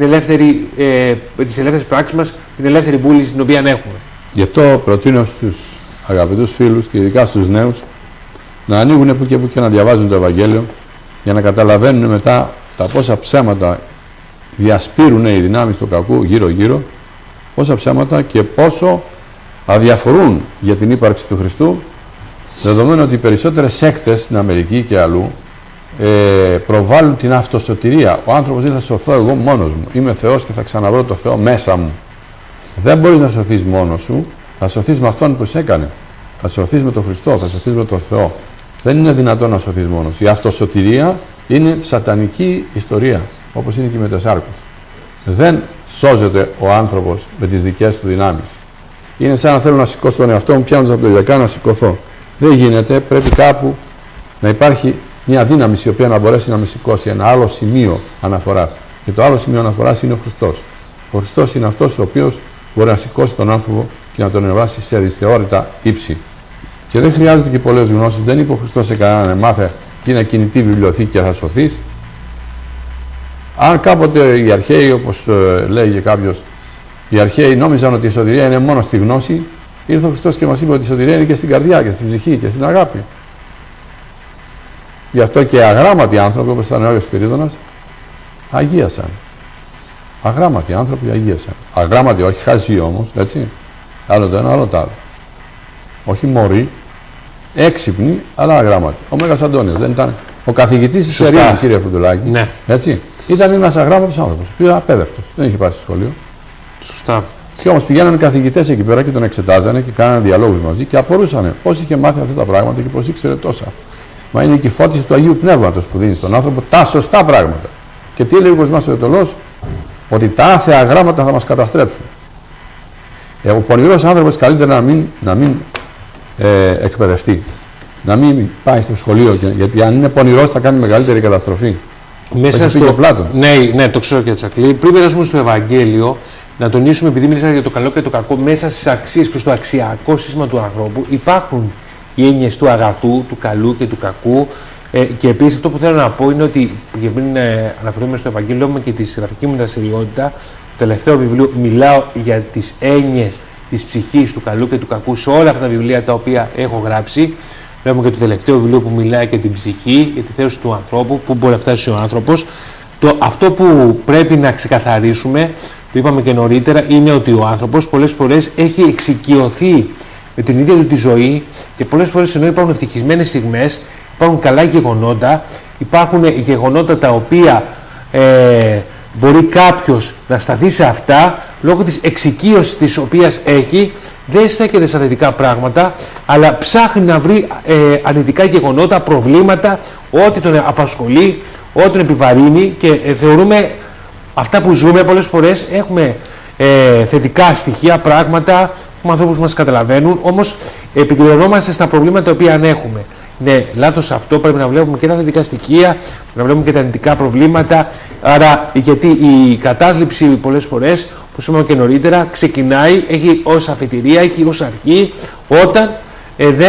τις ελεύθερες πράξεις μας, την ελεύθερη βούληση την οποία έχουμε. Γι' αυτό προτείνω στους αγαπητούς φίλους και ειδικά στους νέους να ανοίγουν που και να διαβάζουν το Ευαγγέλιο, για να καταλαβαίνουν μετά τα πόσα ψέματα διασπείρουν οι δυνάμεις του κακού γύρω-γύρω, πόσα ψέματα και πόσο αδιαφορούν για την ύπαρξη του Χριστού, δεδομένου ότι οι περισσότερες σέκτες στην Αμερική και αλλού προβάλλουν την αυτοσωτηρία. Ο άνθρωπος δεν θα σωθώ εγώ μόνος μου. Είμαι Θεός και θα ξαναβρω το Θεό μέσα μου. Δεν μπορείς να σωθείς μόνος σου, θα σωθείς με Αυτόν που σε έκανε. Θα σωθείς με τον Χριστό, θα σωθείς με τον Θεό. Δεν είναι δυνατόν να σωθείς μόνος. Η αυτοσωτηρία είναι σατανική ιστορία, όπως είναι και η μετασάρκωση. Δεν σώζεται ο άνθρωπος με τις δικές του δυνάμεις. Είναι σαν να θέλω να σηκώσω τον εαυτό μου πιάνοντας από το γιακά να σηκωθώ. Δεν γίνεται, πρέπει κάπου να υπάρχει μια δύναμη η οποία να μπορέσει να με σηκώσει, ένα άλλο σημείο αναφοράς. Και το άλλο σημείο αναφοράς είναι ο Χριστός. Ο Χριστός είναι αυτός ο οποίος μπορεί να σηκώσει τον άνθρωπο και να τον ανεβάσει σε δυσθεώρητα ύψη. Και δεν χρειάζεται και πολλές γνώσεις. Δεν είπε ο Χριστός σε κανέναν μάθε και είναι κινητή βιβλιοθήκη και θα σωθείς. Αν κάποτε οι αρχαίοι, όπως λέγει κάποιος, οι αρχαίοι νόμιζαν ότι η σωτηρία είναι μόνο στη γνώση, ήρθε ο Χριστός και μας είπε ότι η σωτηρία είναι και στην καρδιά και στην ψυχή και στην αγάπη. Γι' αυτό και αγράμματοι άνθρωποι, όπως ήταν ο Άγιος Σπυρίδωνας, αγίασαν. Αγράμματοι άνθρωποι αγίασαν. Αγράμματοι, όχι χαζοί όμως, έτσι. Άλλο το ένα, άλλο το άλλο. Όχι μωροί, έξυπνοι, αλλά αγράμματοι. Ο Μέγας Αντώνιος δεν ήταν ο καθηγητής της Ερήμου, κύριε Φουντουλάκη. Ναι. Έτσι. Ήταν ένας αγράμματος άνθρωπος, ο οποίος απέδευτος. Δεν είχε πάει στο σχολείο. Σωστά. Και όμως πηγαίνανε καθηγητές εκεί πέρα και τον εξετάζανε και κάνανε διαλόγους μαζί και απορούσαν πώς είχε μάθει αυτά τα πράγματα και πώς ήξερε τόσα. Μα είναι και η φώτιση του Αγίου Πνεύματος που δίνει στον άνθρωπο τα σωστά πράγματα. Και τι λέει ο Κοσμάς ο Αιτωλός? Ότι τα άθεα γράμματα θα μας καταστρέψουν. Ο πονηρός άνθρωπος καλύτερα να μην εκπαιδευτεί. Να μην πάει στο σχολείο, γιατί αν είναι πονηρός θα κάνει μεγαλύτερη καταστροφή. Μέσα στο Πλάτων. Ναι, το ξέρω και Τσακλή. Πριν περάσουμε στο Ευαγγέλιο, να τονίσουμε, επειδή μίλησα για το καλό και το κακό, μέσα στις αξίες και στο αξιακό σύστημα του ανθρώπου υπάρχουν οι έννοιες του αγαθού, του καλού και του κακού. Και επίσης αυτό που θέλω να πω είναι ότι, για πριν αναφερθούμε στο Ευαγγέλιο, έχουμε και τη συγγραφική μου δραστηριότητα. Το τελευταίο βιβλίο μιλάω για τις έννοιες της ψυχής, του καλού και του κακού σε όλα αυτά τα βιβλία τα οποία έχω γράψει. Έχουμε και το τελευταίο βιβλίο που μιλάει για την ψυχή, για τη θέση του ανθρώπου, πού μπορεί να φτάσει ο άνθρωπος. Αυτό που πρέπει να ξεκαθαρίσουμε, το είπαμε και νωρίτερα, είναι ότι ο άνθρωπος πολλές φορές έχει εξοικειωθεί με την ίδια του τη ζωή και πολλές φορές, ενώ υπάρχουν ευτυχισμένες στιγμές, υπάρχουν καλά γεγονότα, υπάρχουν γεγονότα τα οποία μπορεί κάποιος να σταθεί σε αυτά λόγω της εξοικείωσης της οποίας έχει, δεν στέκεται στα θετικά πράγματα, αλλά ψάχνει να βρει αρνητικά γεγονότα, προβλήματα, ό,τι τον απασχολεί, ό,τι τον επιβαρύνει και θεωρούμε αυτά που ζούμε πολλές φορές έχουμε θετικά στοιχεία, πράγματα, έχουμε ανθρώπους που μας καταλαβαίνουν, όμως επικεντρωνόμαστε στα προβλήματα τα οποία έχουμε. Ναι, λάθος αυτό, πρέπει να βλέπουμε και τα θετικά στοιχεία, να βλέπουμε και τα αρνητικά προβλήματα. Άρα, γιατί η κατάθλιψη πολλές φορές, όπως είπαμε και νωρίτερα, ξεκινάει, έχει ως αφετηρία, έχει ως αρχή, όταν δεν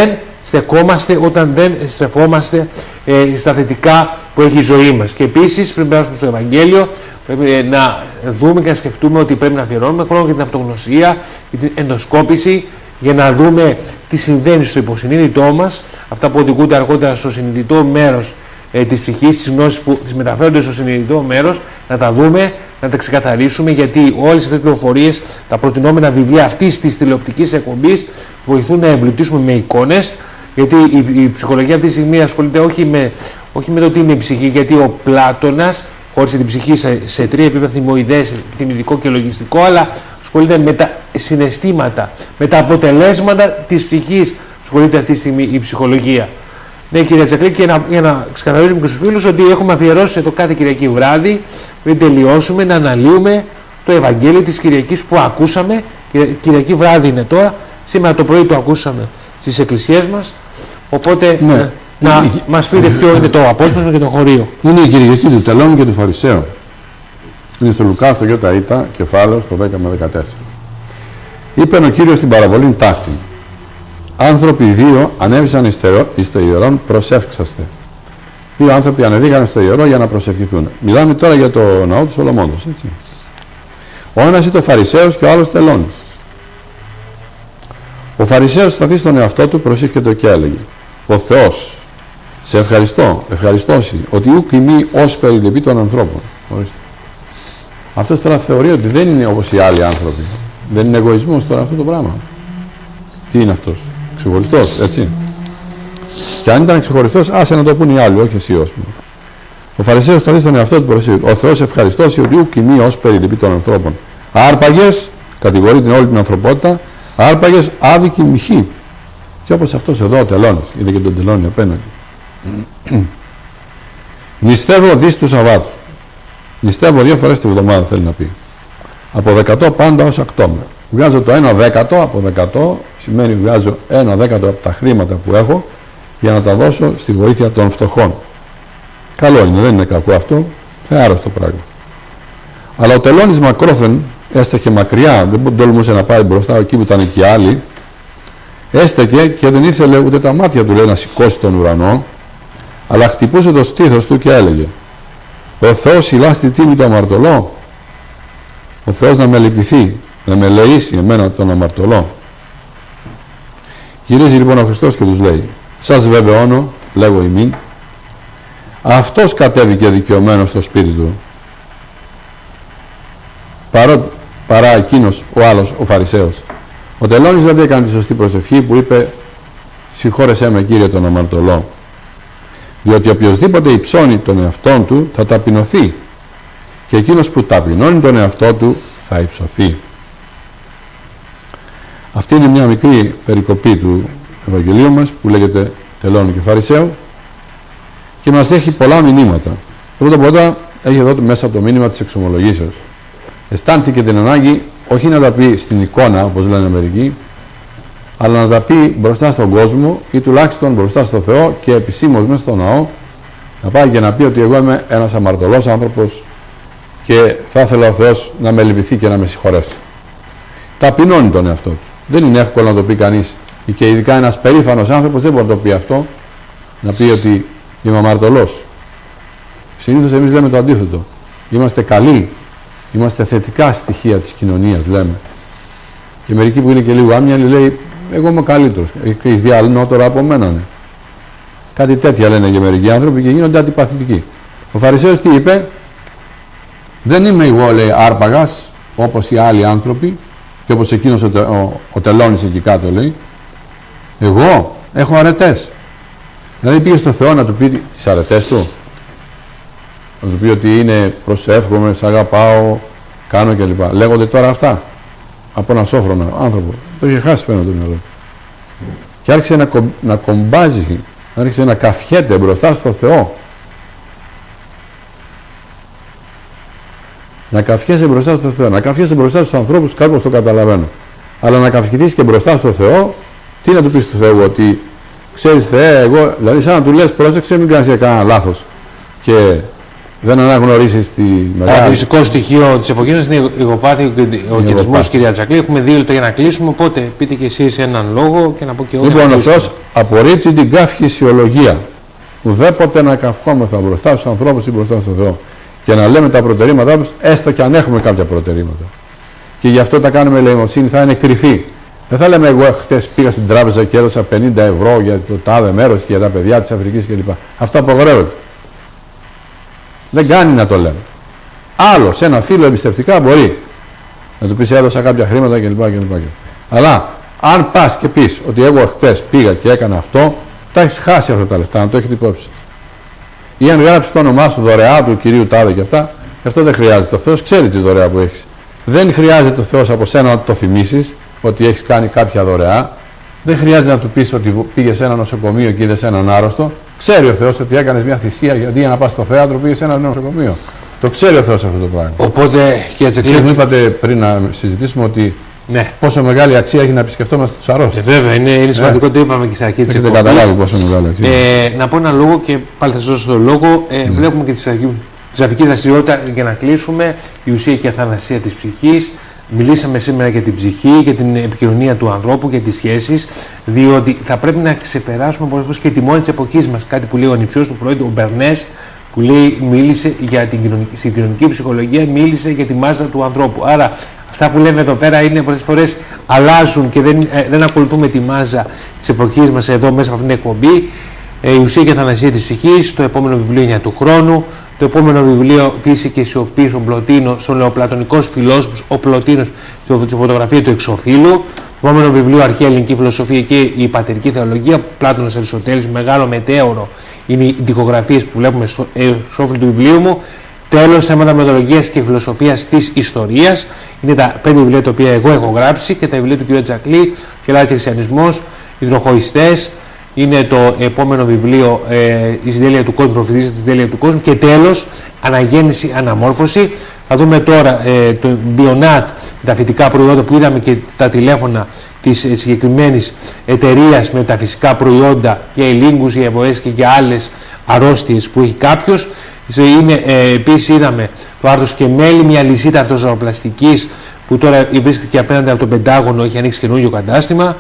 στεκόμαστε όταν δεν στρεφόμαστε στα θετικά που έχει η ζωή μας. Και επίσης πρέπει να περάσουμε στο Ευαγγέλιο, πρέπει να δούμε και να σκεφτούμε ότι πρέπει να αφιερώνουμε χρόνο για την αυτογνωσία, για την ενδοσκόπηση, για να δούμε τι συμβαίνει στο υποσυνείδητό μας, αυτά που οδηγούνται αργότερα στο συνειδητό μέρος της ψυχής, τις γνώσεις που τις μεταφέρονται στο συνειδητό μέρος, να τα δούμε, να τα ξεκαθαρίσουμε, γιατί όλες αυτές τις πληροφορίες, τα προτινόμενα βιβλία αυτής της τηλεοπτικής εκπομπής βοηθούν να εμπλουτίσουμε με εικόνες, γιατί η ψυχολογία αυτή τη στιγμή ασχολείται όχι με το τι είναι η ψυχή, γιατί ο Πλάτωνας χώρισε την ψυχή σε τρία επίπεδα: θυμοειδές, θυμητικό και λογιστικό, αλλά ασχολείται με τα συναισθήματα, με τα αποτελέσματα της ψυχής. Ασχολείται αυτή τη στιγμή η ψυχολογία. Ναι, κυρία Τσακλή, και για να ξεκαθαρίσουμε και στους φίλους ότι έχουμε αφιερώσει το κάθε Κυριακή βράδυ, πριν τελειώσουμε, να αναλύουμε το Ευαγγέλιο της Κυριακής που ακούσαμε. Κυριακή βράδυ είναι τώρα, σήμερα το πρωί το ακούσαμε στις εκκλησίες μας. Οπότε να μας πείτε ποιο είναι το απόσπασμα και το χωρίο. Είναι η Κυριακή του Τελώνου και του Φαρισαίου. Είναι στο Λουκά, στο ΙΙ, κεφάλαιο, στο 10 με 14. Είπε ο Κύριος στην παραβολή ταύτη: άνθρωποι δύο ανέβησαν εις το ιερόν προσεύξαστε. Δύο άνθρωποι ανεβήκαν στο ιερό για να προσευχηθούν. Μιλάμε τώρα για το ναό του Σολομώντος, έτσι. Ο ένας ήταν ο Φαρισαίος και ο άλλος τελώνης. Ο Φαρισαίος σταθεί στον εαυτό του, προσεύχεται και έλεγε: ο Θεός, σε ευχαριστώσει ότι ουκ ημί ως περιληπεί των ανθρώπων. Ορίστε. Αυτός τώρα θεωρεί ότι δεν είναι όπως οι άλλοι άνθρωποι. Δεν είναι εγωισμός τώρα αυτό το πράγμα. Τι είναι αυτός? Ξεχωριστός, έτσι. Και αν ήταν ξεχωριστός, άσε να το πούν οι άλλοι, όχι εσύ ως μου. Ο Φαρισαίος σταθεί στον εαυτό του, προσεύχεται: ο Θεός ευχαριστώσει ότι ουκ ημί ως περιληπεί των ανθρώπων. Άρπαγες, κατηγορεί την όλη την ανθρωπότητα, άρπαγες άδικη μοιχή. Και όπως αυτός εδώ ο τελώνης, είδε και τον τελώνη απέναντι. Νηστεύω δις του Σαββάτου. Νηστεύω 2 φορές τη βδομάδα, θέλει να πει. Από 100 πάντα ως ακτόμαι. Βγάζω το 1/10 από 100, σημαίνει βγάζω 1/10 από τα χρήματα που έχω για να τα δώσω στη βοήθεια των φτωχών. Καλό είναι, δεν είναι κακό αυτό, θεάρρωστο πράγμα. Αλλά ο τελώνης μακρόθεν έστεχε μακριά, δεν τολμούσε να πάει μπροστά εκεί που ήταν και οι άλλοι. Έστεκε και δεν ήθελε ούτε τα μάτια του, λέει, να σηκώσει τον ουρανό, αλλά χτυπούσε το στήθος του και έλεγε: ο Θεός ηλά στη τίμη το αμαρτωλό. Ο Θεός να με λυπηθεί, να με λεήσει εμένα τον αμαρτωλό. Γυρίζει λοιπόν ο Χριστός και τους λέει: σας βεβαιώνω, λέγω ημίν, αυτός κατέβηκε δικαιωμένος στο σπίτι του, παρά εκείνος ο άλλος, ο Φαρισαίος. Ο τελώνης βέβαια έκανε τη σωστή προσευχή που είπε: συγχώρεσέ με, Κύριε, τον αμαρτωλό. Διότι οποιοσδήποτε υψώνει τον εαυτόν του θα ταπεινωθεί, και εκείνος που ταπεινώνει τον εαυτό του θα υψωθεί. Αυτή είναι μια μικρή περικοπή του Ευαγγελίου μας που λέγεται Τελώνου και Φαρισαίου και μας έχει πολλά μηνύματα. Πρώτα έχει εδώ μέσα το μήνυμα της εξομολογήσεως. Αισθάνθηκε την ανάγκη όχι να τα πει στην εικόνα, όπως λένε μερικοί, αλλά να τα πει μπροστά στον κόσμο ή τουλάχιστον μπροστά στο Θεό και επισήμως μέσα στο ναό, να πάει και να πει ότι εγώ είμαι ένας αμαρτωλός άνθρωπος και θα ήθελα ο Θεός να με λυπηθεί και να με συγχωρέσει. Ταπεινώνει τον εαυτό του. Δεν είναι εύκολο να το πει κανείς, και ειδικά ένας περήφανος άνθρωπος δεν μπορεί να το πει αυτό, να πει ότι είμαι αμαρτωλός. Συνήθως εμείς λέμε το αντίθετο. Είμαστε καλοί, είμαστε θετικά στοιχεία της κοινωνίας, λέμε. Και μερικοί που είναι και λίγο άμυαλοι λέει: εγώ είμαι ο καλύτερος. Έχεις δει αλληνότερο από μένα, ναι. Κάτι τέτοια λένε και μερικοί άνθρωποι και γίνονται αντιπαθητικοί. Ο Φαρισαίος τι είπε? Δεν είμαι εγώ, λέει, άρπαγας όπως οι άλλοι άνθρωποι και όπως εκείνος ο τελώνης εκεί κάτω, λέει. Εγώ έχω αρετές. Δηλαδή πήγε στο Θεό να του πει τις αρετές του. Να του πει ότι είναι προσεύχομαι, σ' αγαπάω, κάνω κλπ. Λέγονται τώρα αυτά από ένα σόφρονα άνθρωπο. Το είχε χάσει φαίνεται το μυαλό. Και άρχισε να κομπάζει, άρχισε να καφιέται μπροστά στο Θεό. Να καφιέσαι μπροστά στο Θεό, να καφιέσαι μπροστά στους ανθρώπους, κάπως το καταλαβαίνω. Αλλά να καφιεθείς και μπροστά στο Θεό, τι να του πεις του Θεού, ότι ξέρεις Θεέ, εγώ, δηλαδή σαν να του λες πρόσεξε, μην κάνεις κανένα λάθος. Και δεν αναγνωρίσει τη μεγάλη. Χαρακτηριστικό στοιχείο της εποχής μας είναι η υγοπάθεια και ο κερδισμός, κυρία Τζακλή. Έχουμε 2 λεπτά για να κλείσουμε, οπότε πείτε και εσείς έναν λόγο και να πω και εγώ. Λοιπόν, ο Θεός απορρίπτει την καύχη φυσιολογία. Ουδέποτε να καυχόμεθα μπροστά στους ανθρώπους ή μπροστά στον Θεό. Και να λέμε τα προτερήματά τους, έστω και αν έχουμε κάποια προτερήματα. Και γι' αυτό τα κάνουμε ελεημοσύνη, θα είναι κρυφή. Δεν θα λέμε εγώ χτες πήγα στην τράπεζα και έδωσα 50 ευρώ για το τάδε μέρος και για τα παιδιά της Αφρικής κλπ. Αυτό απαγορεύεται. Δεν κάνει να το λέμε. Άλλο, σε ένα φίλο εμπιστευτικά μπορεί να του πεις έδωσα κάποια χρήματα κλπ. Αλλά αν πας και πεις ότι εγώ χτες πήγα και έκανα αυτό, τα έχεις χάσει αυτά τα λεφτά, να το έχετε υπόψη. Ή αν γράψεις το όνομά σου δωρεά του κυρίου τάδε και αυτά, αυτό δεν χρειάζεται. Ο Θεός ξέρει τη δωρεά που έχεις. Δεν χρειάζεται ο Θεός από σένα να το θυμίσεις ότι έχεις κάνει κάποια δωρεά. Δεν χρειάζεται να του πεις ότι πήγες σε ένα νοσοκομείο και είδες έναν άρρωστο. Ξέρει ο Θεός ότι έκανες μια θυσία γιατί για να πας στο θέατρο πήγες σε ένα νοσοκομείο. Το ξέρει ο Θεός αυτό το πράγμα. Οπότε, κύριε Τζακλή. Μου είπατε πριν να συζητήσουμε ότι ναι, πόσο μεγάλη αξία έχει να επισκεφτόμαστε τους αρρώστους. Βέβαια, είναι σημαντικό, το είπαμε και στην αρχή της εκπομπής. Έχετε καταλάβει πόσο μεγάλη αξία. Να πω ένα λόγο και πάλι θα σας δώσω τον λόγο. Βλέπουμε και τη γραφική δραστηριότητα για να κλείσουμε. Η ουσία και η αθανασία της ψυχής. Μιλήσαμε σήμερα για την ψυχή, για την επικοινωνία του ανθρώπου, για τις σχέσεις, διότι θα πρέπει να ξεπεράσουμε πολλές φορές και τη μόνη της εποχής μας. Κάτι που λέει ο νηψιός του Φρόιντ, ο Μπερνές, που λέει, μίλησε για στην κοινωνική ψυχολογία, μίλησε για τη μάζα του ανθρώπου. Άρα, αυτά που λέμε εδώ πέρα είναι πολλές φορές αλλάζουν και δεν ακολουθούμε τη μάζα της εποχής μας εδώ μέσα από αυτήν την εκπομπή. Η ουσία και η αθανασία της ψυχής, το επόμενο βιβλίο είναι του χρόνου. Το επόμενο βιβλίο, Φύση και Σιωπή, στον Πλωτίνο, στον Νεοπλατωνικός Φιλόσοφος, ο Πλωτίνος, στη φωτογραφία του εξωφύλου. Το επόμενο βιβλίο, Αρχαία Ελληνική Φιλοσοφία και η Πατερική Θεολογία, Πλάτωνας Αριστοτέλης, μεγάλο μετέωρο, είναι οι τοιχογραφίες που βλέπουμε στο εξώφυλλο του βιβλίου μου. Τέλος, θέματα μεθοδολογίας και φιλοσοφίας της ιστορίας. Είναι τα 5 βιβλία τα οποία εγώ έχω γράψει και τα βιβλία του κ. Τζακλή, Χελάδης και Χριστιανισμός, Υδροχοϊστές. Είναι το επόμενο βιβλίο, η συντέλεια του κόσμου, προφητής της συντέλεια του κόσμου. Και τέλος, Αναγέννηση, Αναμόρφωση. Θα δούμε τώρα το Bionat, τα φυτικά προϊόντα που είδαμε και τα τηλέφωνα της συγκεκριμένης εταιρείας με τα φυσικά προϊόντα για ελίγγους, για ευωές και για άλλες αρρώστιες που έχει κάποιος. Επίσης είδαμε το άρθρο και μέλι, μια λυσίδα αρτοζωοπλαστικής που τώρα βρίσκεται και απέναντι από το Πεντάγωνο, έχει ανοίξει καινούργιο κατάστημα.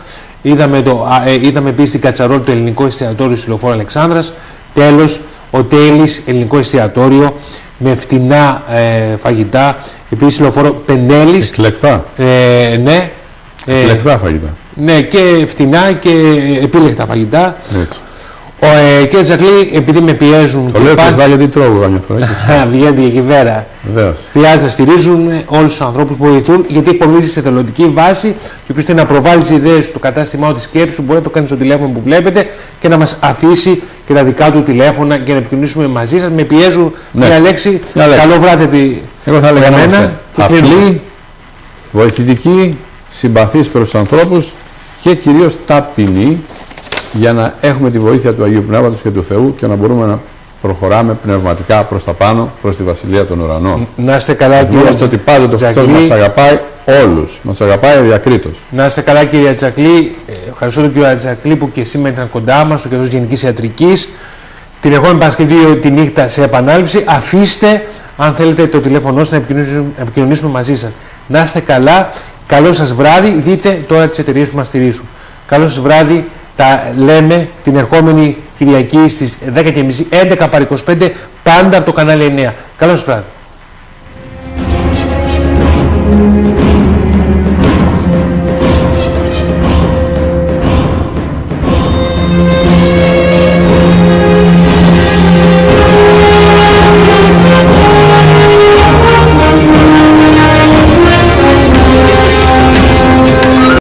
Είδαμε επίσης την Κατσαρόλ, το ελληνικό εστιατόριο στη Λεωφόρο Αλεξάνδρας. Τέλος, ο Τέλης, ελληνικό εστιατόριο με φτηνά φαγητά. Επίσης, Λεωφόρο Πεντέλης. Εκλεκτά. Ναι. Εκλεκτά φαγητά. Ναι, και φτηνά και επίλεκτα φαγητά. Έτσι. Κύριε Τζακλή, επειδή με πιέζουν. Το λέω εκλεκτά γιατί τρώω καμιά φορά. Βγαίνετε και εκεί πέρα. Χρειάζεται να στηρίζουν όλους τους ανθρώπους που βοηθούν, γιατί εκπομπίζει σε θελοντική βάση και όποιος θέλει να προβάλλει τις ιδέες στο κατάστημά του, τη σκέψη του, μπορεί να το κάνει στο τηλέφωνο που βλέπετε και να μας αφήσει και τα δικά του τηλέφωνα για να επικοινωνήσουμε μαζί σας. Με πιέζουν μια λέξη. Καλό βράδυ. Εγώ θα έλεγα εμένα. Απλή, βοηθητική, συμπαθής προς τους ανθρώπους και κυρίως ταπεινή, για να έχουμε τη βοήθεια του Αγίου Πνεύματος και του Θεού και να μπορούμε να προχωράμε πνευματικά προς τα πάνω, προς τη Βασιλεία των Ουρανών. Να είστε καλά, κύριε Τζακλή. Ότι πάντοτε ο Χριστός μας αγαπάει όλους, μας αγαπάει διακρίτως. Να είστε καλά, κύριε Τζακλή. Ευχαριστώ τον κύριο Τζακλή που και σήμερα ήταν κοντά μας, στο κέντρο Γενικής Ιατρικής. Την ερχόμενη Παρασκευή τη νύχτα σε επανάληψη. Αφήστε, αν θέλετε, το τηλέφωνο σας να επικοινωνήσουμε μαζί σας. Να είστε καλά. Καλό σας βράδυ. Δείτε τώρα τις εταιρείες που μας στηρίζουν. Καλό σας βράδυ. Τα λέμε την ερχόμενη Κυριακή στις 10:30, 11 παρά 25, πάντα από το κανάλι 9. Καλό σας βράδυ.